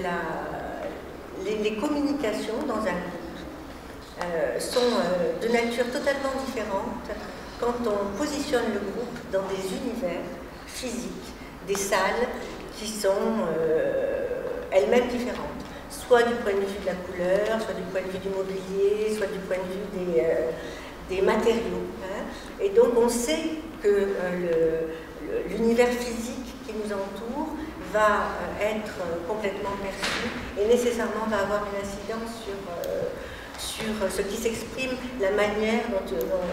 les communications dans un groupe sont de nature totalement différente quand on positionne le groupe dans des univers physiques, des salles qui sont elles-mêmes différentes, soit du point de vue de la couleur, soit du point de vue du mobilier, soit du point de vue des matériaux. Hein. Et donc on sait que l'univers physique qui nous entoure va être complètement perçu et nécessairement va avoir une incidence sur ce qui s'exprime, la manière dont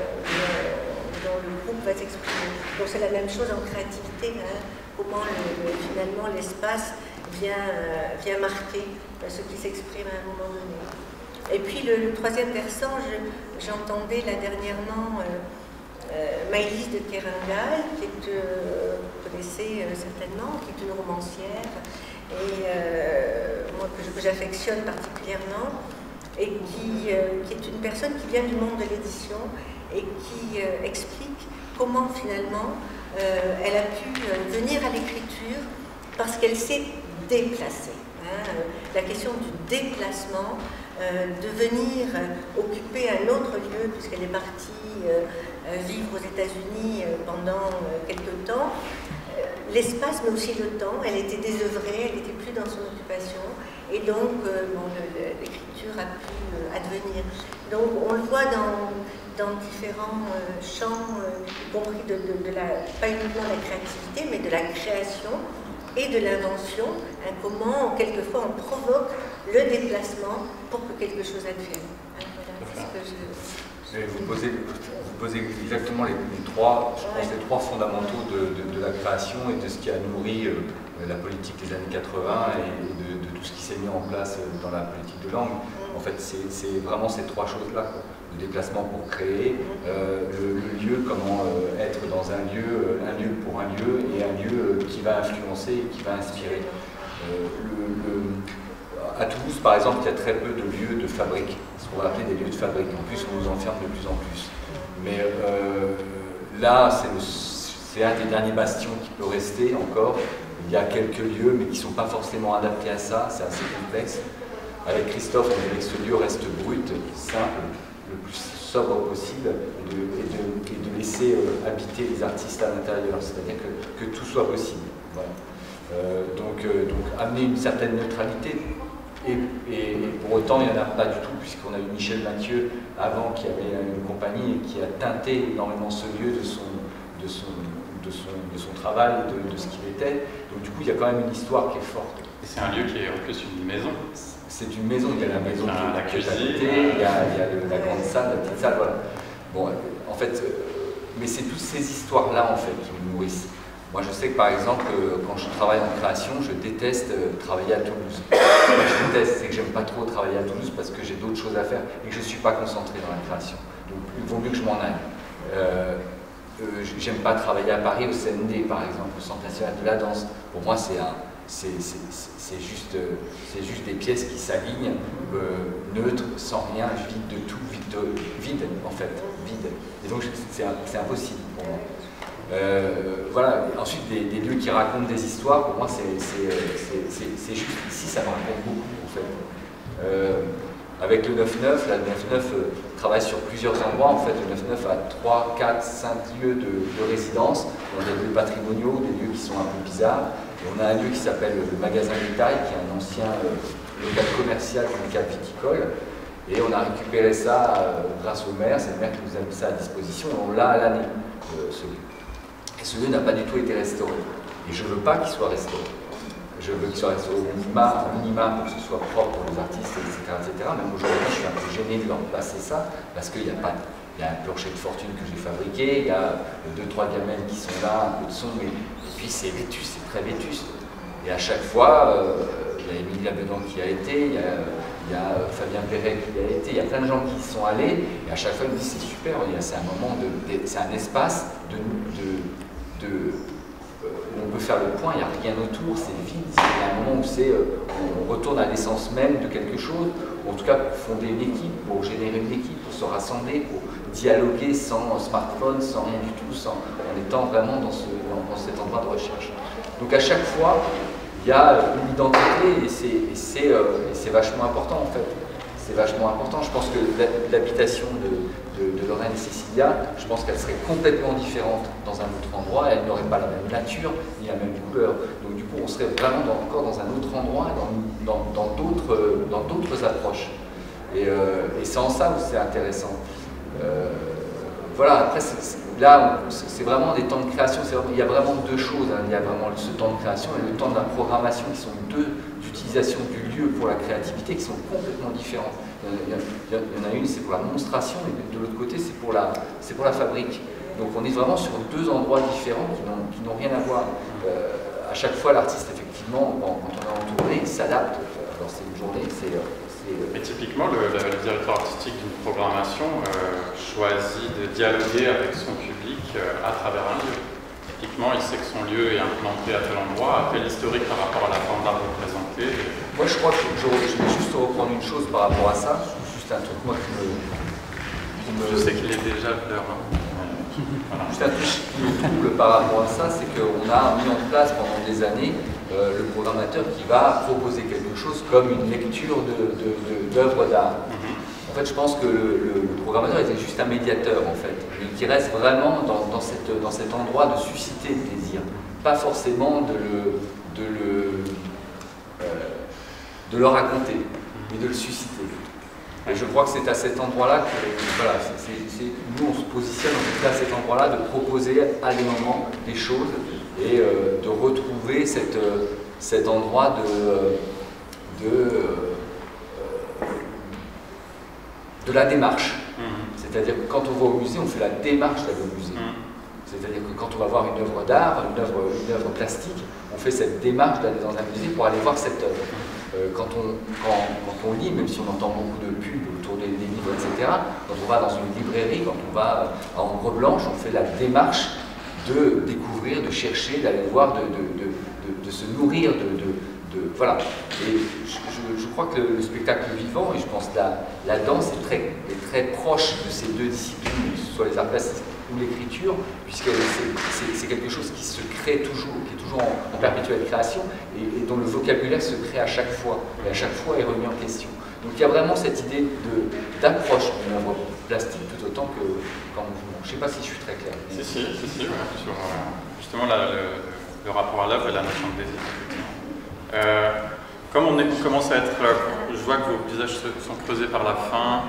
le groupe va s'exprimer. Donc c'est la même chose en créativité, hein, comment finalement l'espace vient marquer ce qui s'exprime à un moment donné. Et puis le troisième versant, j'entendais là dernièrement Maëlys de Kerangal, qui est, vous connaissez certainement, qui est une romancière, et moi que j'affectionne particulièrement, et qui est une personne qui vient du monde de l'édition et qui explique comment finalement elle a pu venir à l'écriture parce qu'elle s'est déplacée. Hein. La question du déplacement, de venir occuper un autre lieu, puisqu'elle est partie vivre aux États-Unis pendant quelques temps, l'espace mais aussi le temps, elle était désœuvrée, elle n'était plus dans son occupation, et donc l'écriture a pu advenir. Donc on le voit dans différents champs, y compris pas uniquement de la créativité, mais de la création et de l'invention, hein, comment quelquefois on provoque le déplacement pour que quelque chose advienne. Hein, voilà, c'est ce que
vous posez exactement les trois fondamentaux de la création et de ce qui a nourri la politique des années 80 et de tout ce qui s'est mis en place dans la politique de langue. En fait, c'est vraiment ces trois choses-là. Le déplacement pour créer, le lieu, comment être dans un lieu pour un lieu, et un lieu qui va influencer et qui va inspirer. À Toulouse, par exemple, il y a très peu de lieux de fabrique, ce qu'on va appeler des lieux de fabrique. En plus, on nous enferme de plus en plus. Mais là, c'est un des derniers bastions qui peut rester encore. Il y a quelques lieux, mais qui ne sont pas forcément adaptés à ça, c'est assez complexe. Avec Christophe, on voulait que ce lieu reste brut, simple, le plus sobre possible, et de laisser habiter les artistes à l'intérieur, c'est-à-dire que tout soit possible. Voilà. Donc amener une certaine neutralité, et pour autant il n'y en a pas du tout, puisqu'on a eu Michel Mathieu avant, qui avait une compagnie et qui a teinté énormément ce lieu de son travail, de ce qu'il était. Donc du coup il y a quand même une histoire qui est forte.
Et c'est un lieu qui est en plus une maison.
C'est une maison, il y a la maison de
la cuisine,
il y a la grande salle, la petite salle, voilà. Bon, en fait, mais c'est toutes ces histoires-là en fait qui me nourrissent. Moi je sais que par exemple, quand je travaille en création, je déteste travailler à Toulouse. Je déteste, c'est que j'aime pas trop travailler à Toulouse parce que j'ai d'autres choses à faire et que je ne suis pas concentré dans la création. Donc il vaut mieux que je m'en aille. J'aime pas travailler à Paris, au CND par exemple, au Centre national de la danse. Pour moi c'est juste des pièces qui s'alignent, neutres, sans rien, vide de tout, vide en fait, vide. Et donc c'est impossible pour moi. Voilà. Ensuite, des lieux qui racontent des histoires, pour moi c'est juste, ici ça me raconte beaucoup en fait. Avec le 9-9, la 9-9 travaille sur plusieurs endroits. En fait, le 9-9 a 3, 4, 5 lieux de résidence. On a des lieux patrimoniaux, des lieux qui sont un peu bizarres. Et on a un lieu qui s'appelle le magasin Détail, qui est un ancien local commercial, local viticole. Et on a récupéré ça grâce au maire. C'est le maire qui nous a mis ça à disposition. Et on l'a à l'année, ce lieu. Et ce lieu n'a pas du tout été restauré. Et je ne veux pas qu'il soit restauré. Je veux qu'il soit restauré au minima pour que ce soit propre pour les artistes, etc. Même aujourd'hui, je suis un peu gêné de leur passer ça, parce qu'il y a un plancher de fortune que j'ai fabriqué, il y a 2-3 gamelles qui sont là, un peu de son, et puis c'est vétuste, c'est très vétuste. Et à chaque fois, il y a Emilia Benoît qui a été, il y a Fabien Perret qui a été, il y a plein de gens qui y sont allés, et à chaque fois ils me disent c'est super, c'est un moment c'est un espace où on peut faire le point, il n'y a rien autour, c'est vide. Il y a un moment où on retourne à l'essence même de quelque chose, ou en tout cas pour fonder une équipe, pour générer une équipe, pour se rassembler, pour dialoguer sans smartphone, sans rien du tout, en étant vraiment dans cet endroit de recherche. Donc à chaque fois, il y a une identité et c'est vachement important en fait. C'est vachement important. Je pense que l'habitation de Lorraine et Cécilia, je pense qu'elle serait complètement différente dans un autre endroit. Elle n'aurait pas la même nature ni la même couleur. Donc du coup, on serait vraiment encore dans un autre endroit, dans d'autres approches. Et c'est en ça où c'est intéressant. Voilà, après, là, c'est vraiment des temps de création. Il y a vraiment deux choses. Hein. Il y a vraiment ce temps de création et le temps de la programmation qui sont deux utilisations du lieu pour la créativité qui sont complètement différentes. Il y en a une, c'est pour la monstration, et de l'autre côté, c'est pour la fabrique. Donc on est vraiment sur deux endroits différents qui n'ont rien à voir. À chaque fois, l'artiste, effectivement, quand on est en tournée, il s'adapte. Alors c'est une journée,
Et typiquement, le directeur artistique d'une programmation choisit de dialoguer avec son public à travers un lieu. Typiquement, il sait que son lieu est implanté à tel endroit, à tel historique par rapport à la forme d'art représentée.
Moi, je crois que je vais juste reprendre une chose par rapport à ça. Juste un truc, moi, qui me...
Je sais qu'il est déjà l'heure. Hein. Voilà.
Juste un truc qui me trouble par rapport à ça, c'est qu'on a mis en place pendant des années le programmateur qui va proposer quelque chose comme une lecture d'œuvres d'art. En fait, je pense que le programmateur était juste un médiateur, en fait, mais qui reste vraiment dans cet endroit de susciter le désir, pas forcément de le raconter, mais de le susciter. Et je crois que c'est à cet endroit-là que, voilà, nous on se positionne en tout cas à cet endroit-là de proposer à des moments des choses et de retrouver cet endroit de la démarche. C'est-à-dire que quand on va au musée, on fait la démarche d'aller au musée. C'est-à-dire que quand on va voir une œuvre d'art, une œuvre plastique, on fait cette démarche d'aller dans un musée pour aller voir cette œuvre. Quand on lit, même si on entend beaucoup de pubs autour des livres, etc., quand on va dans une librairie, quand on va à Ombre Blanche, on fait la démarche de découvrir, de chercher, d'aller voir, de se nourrir, voilà. Et je crois que le spectacle vivant, et je pense que la danse est très proche de ces deux disciplines, que ce soit les arts plastiques ou l'écriture, puisque c'est quelque chose qui se crée toujours, qui est toujours en perpétuelle création, et dont le vocabulaire se crée à chaque fois, et à chaque fois est remis en question. Donc il y a vraiment cette idée d'approche d'une œuvre plastique, tout autant que qu'en mouvement. Je ne sais pas si je suis très clair.
Si, ouais, sur justement le rapport à l'œuvre et la notion de désir. Comme on commence à être, je vois que vos visages sont creusés par la faim,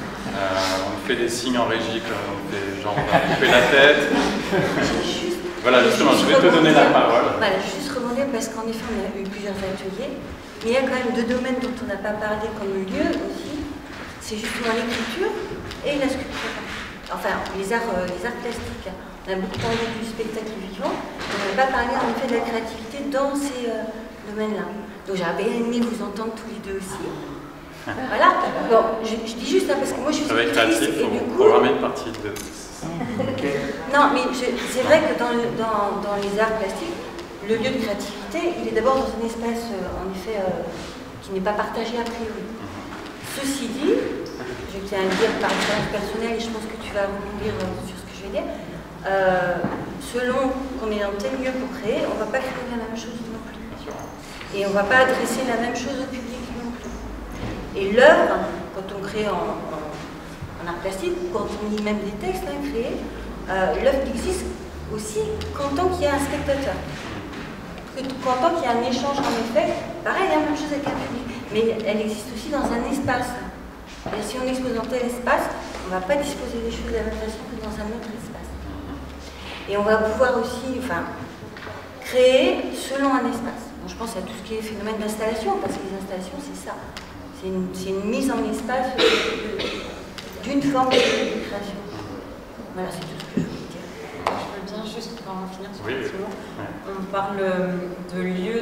on fait des signes en régie, on fait genre on va couper la tête. Voilà, justement, je vais te donner la parole.
Voilà, juste rebondir parce qu'en effet, on a eu plusieurs ateliers, mais il y a quand même deux domaines dont on n'a pas parlé comme lieu aussi. C'est justement l'écriture et la sculpture. Enfin, les arts plastiques. On a beaucoup parlé du spectacle vivant, mais on n'a pas parlé en effet de la créativité dans ces domaines-là. Donc j'aurais bien aimé vous entendre tous les deux aussi. Voilà. Bon, je dis juste parce que moi je suis
créatif, il faut programmer une partie de...
Non, mais c'est vrai que dans les arts plastiques, le lieu de créativité, il est d'abord dans un espace, en effet, qui n'est pas partagé a priori. Ceci dit, je tiens à le dire par expérience personnelle, et je pense que tu vas rebondir sur ce que je vais dire, selon qu'on est dans tel lieu pour créer, on ne va pas créer la même chose non plus. Et on ne va pas adresser la même chose au public non plus. Et l'œuvre, quand on crée en art plastique, quand on lit même des textes créés, l'œuvre existe aussi qu'en tant qu'il y a un spectateur. Qu'en tant qu'il y a un échange en effet, pareil, la même chose avec un public. Mais elle existe aussi dans un espace. Et si on expose dans tel espace, on ne va pas disposer des choses de la même façon que dans un autre espace. Et on va pouvoir aussi créer selon un espace. Bon, je pense à tout ce qui est phénomène d'installation, parce que les installations, c'est ça. C'est une mise en espace d'une forme de création. Voilà, c'est tout ce que je voulais dire.
Je veux bien juste, pour en finir sur
oui.
On parle de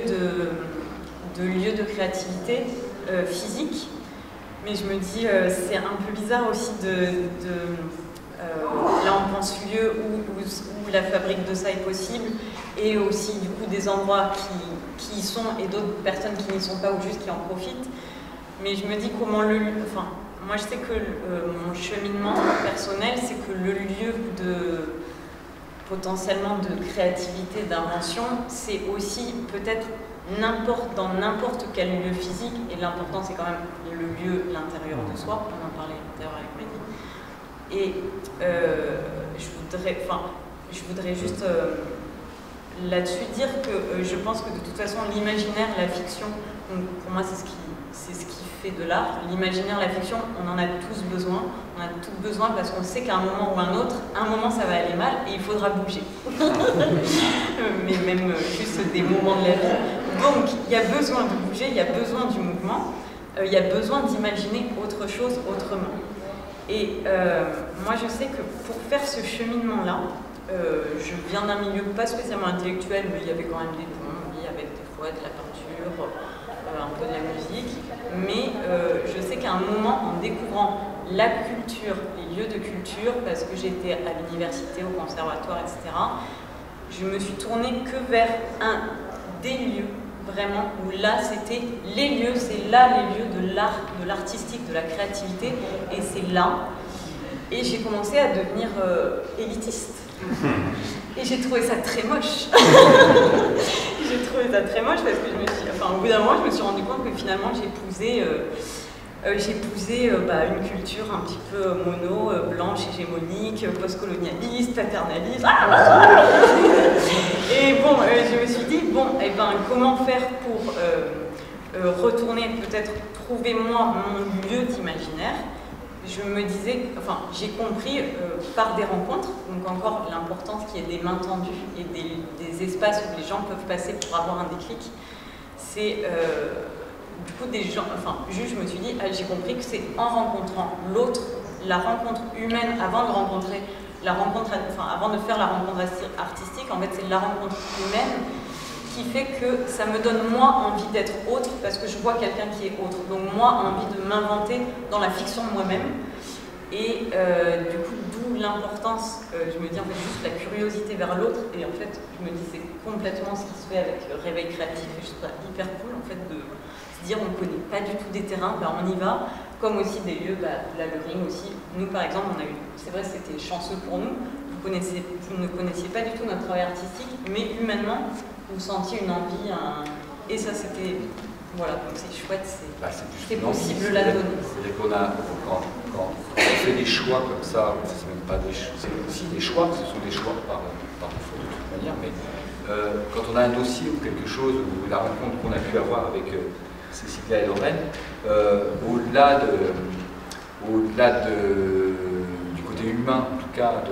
lieux de créativité physique, mais je me dis, c'est un peu bizarre aussi là, on pense lieu où la fabrique de ça est possible, et aussi du coup des endroits qui y sont et d'autres personnes qui n'y sont pas ou juste qui en profitent. Mais je me dis comment enfin, moi je sais que mon cheminement personnel, c'est que le lieu potentiellement de créativité, d'invention, c'est aussi peut-être dans n'importe quel lieu physique, et l'important c'est quand même le lieu, l'intérieur de soi, on en parlait tout à l'heure avec Mehdi. Et je voudrais juste là-dessus dire que je pense que de toute façon l'imaginaire, la fiction, donc pour moi c'est ce qui fait de l'art. L'imaginaire, la fiction, on en a tous besoin. On en a tous besoin parce qu'on sait qu'à un moment ou un autre, un moment ça va aller mal et il faudra bouger. Mais même juste des moments de la vie. Donc il y a besoin de bouger, il y a besoin du mouvement, il y a besoin d'imaginer autre chose autrement. Et moi je sais que pour faire ce cheminement-là, je viens d'un milieu pas spécialement intellectuel, mais il y avait quand même des ponts, oui, avec des fois de la peinture, un peu de la musique, mais je sais qu'à un moment, en découvrant la culture, les lieux de culture, parce que j'étais à l'université, au conservatoire, etc., je me suis tournée que vers des lieux, vraiment, où là, c'était les lieux, c'est là les lieux de l'art, de l'artistique, de la créativité, et c'est là. Et j'ai commencé à devenir élitiste. Et j'ai trouvé ça très moche. J'ai trouvé ça très moche parce que au bout d'un moment, je me suis rendu compte que finalement, j'épousais une culture un petit peu mono, blanche, hégémonique, postcolonialiste, paternaliste. Et bon, je me suis dit, comment faire pour retourner, peut-être trouver moi mon lieu d'imaginaire. Je me disais, j'ai compris par des rencontres, donc encore l'importance qu'il y ait des mains tendues et des espaces où les gens peuvent passer pour avoir un déclic. C'est du coup des gens, je me suis dit, j'ai compris que c'est en rencontrant l'autre, la rencontre humaine avant de rencontrer avant de faire la rencontre artistique, en fait c'est la rencontre humaine qui fait que ça me donne moi envie d'être autre parce que je vois quelqu'un qui est autre. Donc moi envie de m'inventer dans la fiction de moi-même. Et du coup, d'où l'importance, je me dis en fait juste la curiosité vers l'autre. Et en fait, je me dis c'est complètement ce qui se fait avec le réveil créatif. Et je trouve ça hyper cool en fait de se dire on ne connaît pas du tout des terrains, on y va. Comme aussi des lieux, là le ring aussi. Nous par exemple, on a eu, c'est vrai c'était chanceux pour nous, vous ne connaissiez pas du tout notre travail artistique, mais humainement, vous sentiez une envie, et ça c'était, voilà, donc c'est chouette, c'est possible la donner.
C'est-à-dire quand on fait des choix comme ça, c'est même pas des choix, c'est aussi des choix, ce sont des choix par défaut de toute manière, mais quand on a un dossier ou quelque chose, ou la rencontre qu'on a pu avoir avec Cécilia et Lorraine, au-delà du côté humain, en tout cas,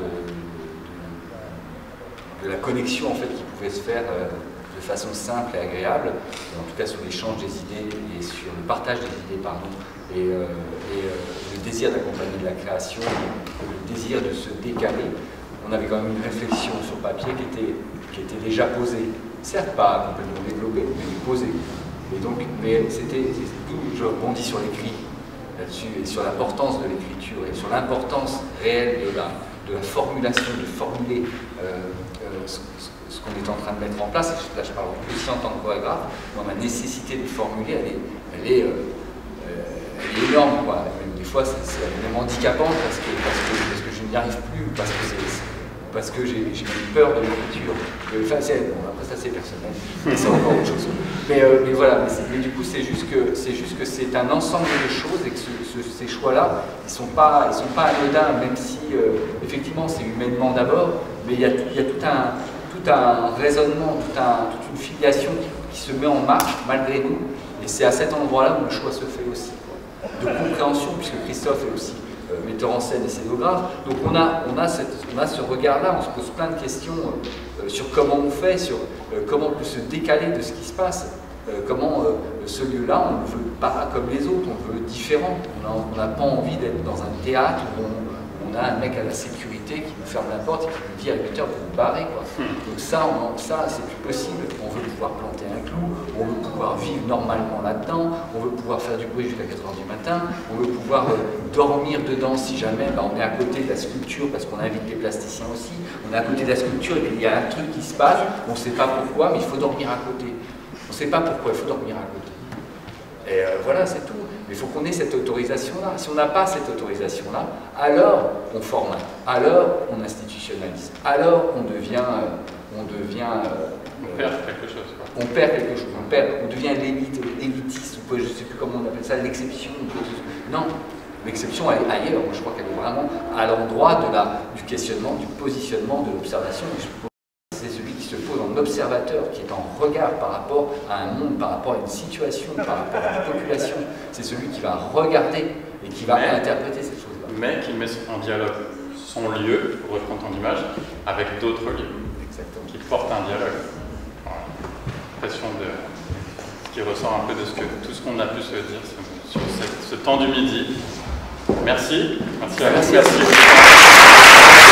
de la connexion en fait qui pouvait se faire de façon simple et agréable, en tout cas sur l'échange des idées et sur le partage des idées, et le désir d'accompagner de la création, le désir de se décaler. On avait quand même une réflexion sur papier qui était déjà posée, certes pas complètement développée, mais posée. Et donc, je rebondis sur l'écrit là-dessus et sur l'importance de l'écriture et sur l'importance réelle de la formulation, de formuler ce qu'on est en train de mettre en place. Et là, je parle aussi en tant que chorégraphe, dans la nécessité de formuler, elle est énorme, quoi. Même des fois, c'est même handicapant parce que je n'y arrive plus, parce que j'ai peur de l'écriture. Après ça c'est personnel, c'est encore autre chose. Mais voilà, mais du coup c'est juste que c'est un ensemble de choses et que ces choix-là, ils sont pas anodins, même si effectivement c'est humainement d'abord, mais il y a tout un raisonnement, toute une filiation qui se met en marche malgré nous, et c'est à cet endroit-là où le choix se fait aussi, de compréhension, puisque Christophe est aussi metteur en scène et scénographe. Donc on a ce regard-là, on se pose plein de questions sur comment on fait, sur comment on peut se décaler de ce qui se passe, comment ce lieu-là, on ne veut pas comme les autres, on veut différent. On n'a pas envie d'être dans un théâtre où on a un mec à la sécurité qui nous ferme la porte et qui nous dit à 8h vous vous barrez, quoi. Donc ça c'est plus possible. On veut pouvoir planter un clou, on veut pouvoir vivre normalement là-dedans, on veut pouvoir faire du bruit jusqu'à 4h du matin, on veut pouvoir dormir dedans si jamais on est à côté de la sculpture, parce qu'on invite les plasticiens aussi, on est à côté de la sculpture et puis il y a un truc qui se passe, on ne sait pas pourquoi, mais il faut dormir à côté. On ne sait pas pourquoi, il faut dormir à côté. Et voilà, c'est tout. Mais il faut qu'on ait cette autorisation-là. Si on n'a pas cette autorisation-là, alors on formate, alors on institutionnalise, alors on devient on perd quelque chose. Quoi. On perd quelque chose, on devient élitiste, ou je ne sais plus comment on appelle ça, l'exception. Non, l'exception elle est ailleurs. Moi, je crois qu'elle est vraiment à l'endroit du questionnement, du positionnement, de l'observation. C'est celui qui se pose en observateur, qui est en regard par rapport à un monde, par rapport à une situation, par rapport à une population. C'est celui qui va regarder et qui va interpréter ces choses-là.
Mais qui met en dialogue son lieu, pour reprendre ton image, avec d'autres lieux.
Exactement.
Qui portent un dialogue. Voilà. L'impression de ce qui ressort un peu de tout ce qu'on a pu se dire sur ce temps du midi. Merci. Merci à vous.
Merci.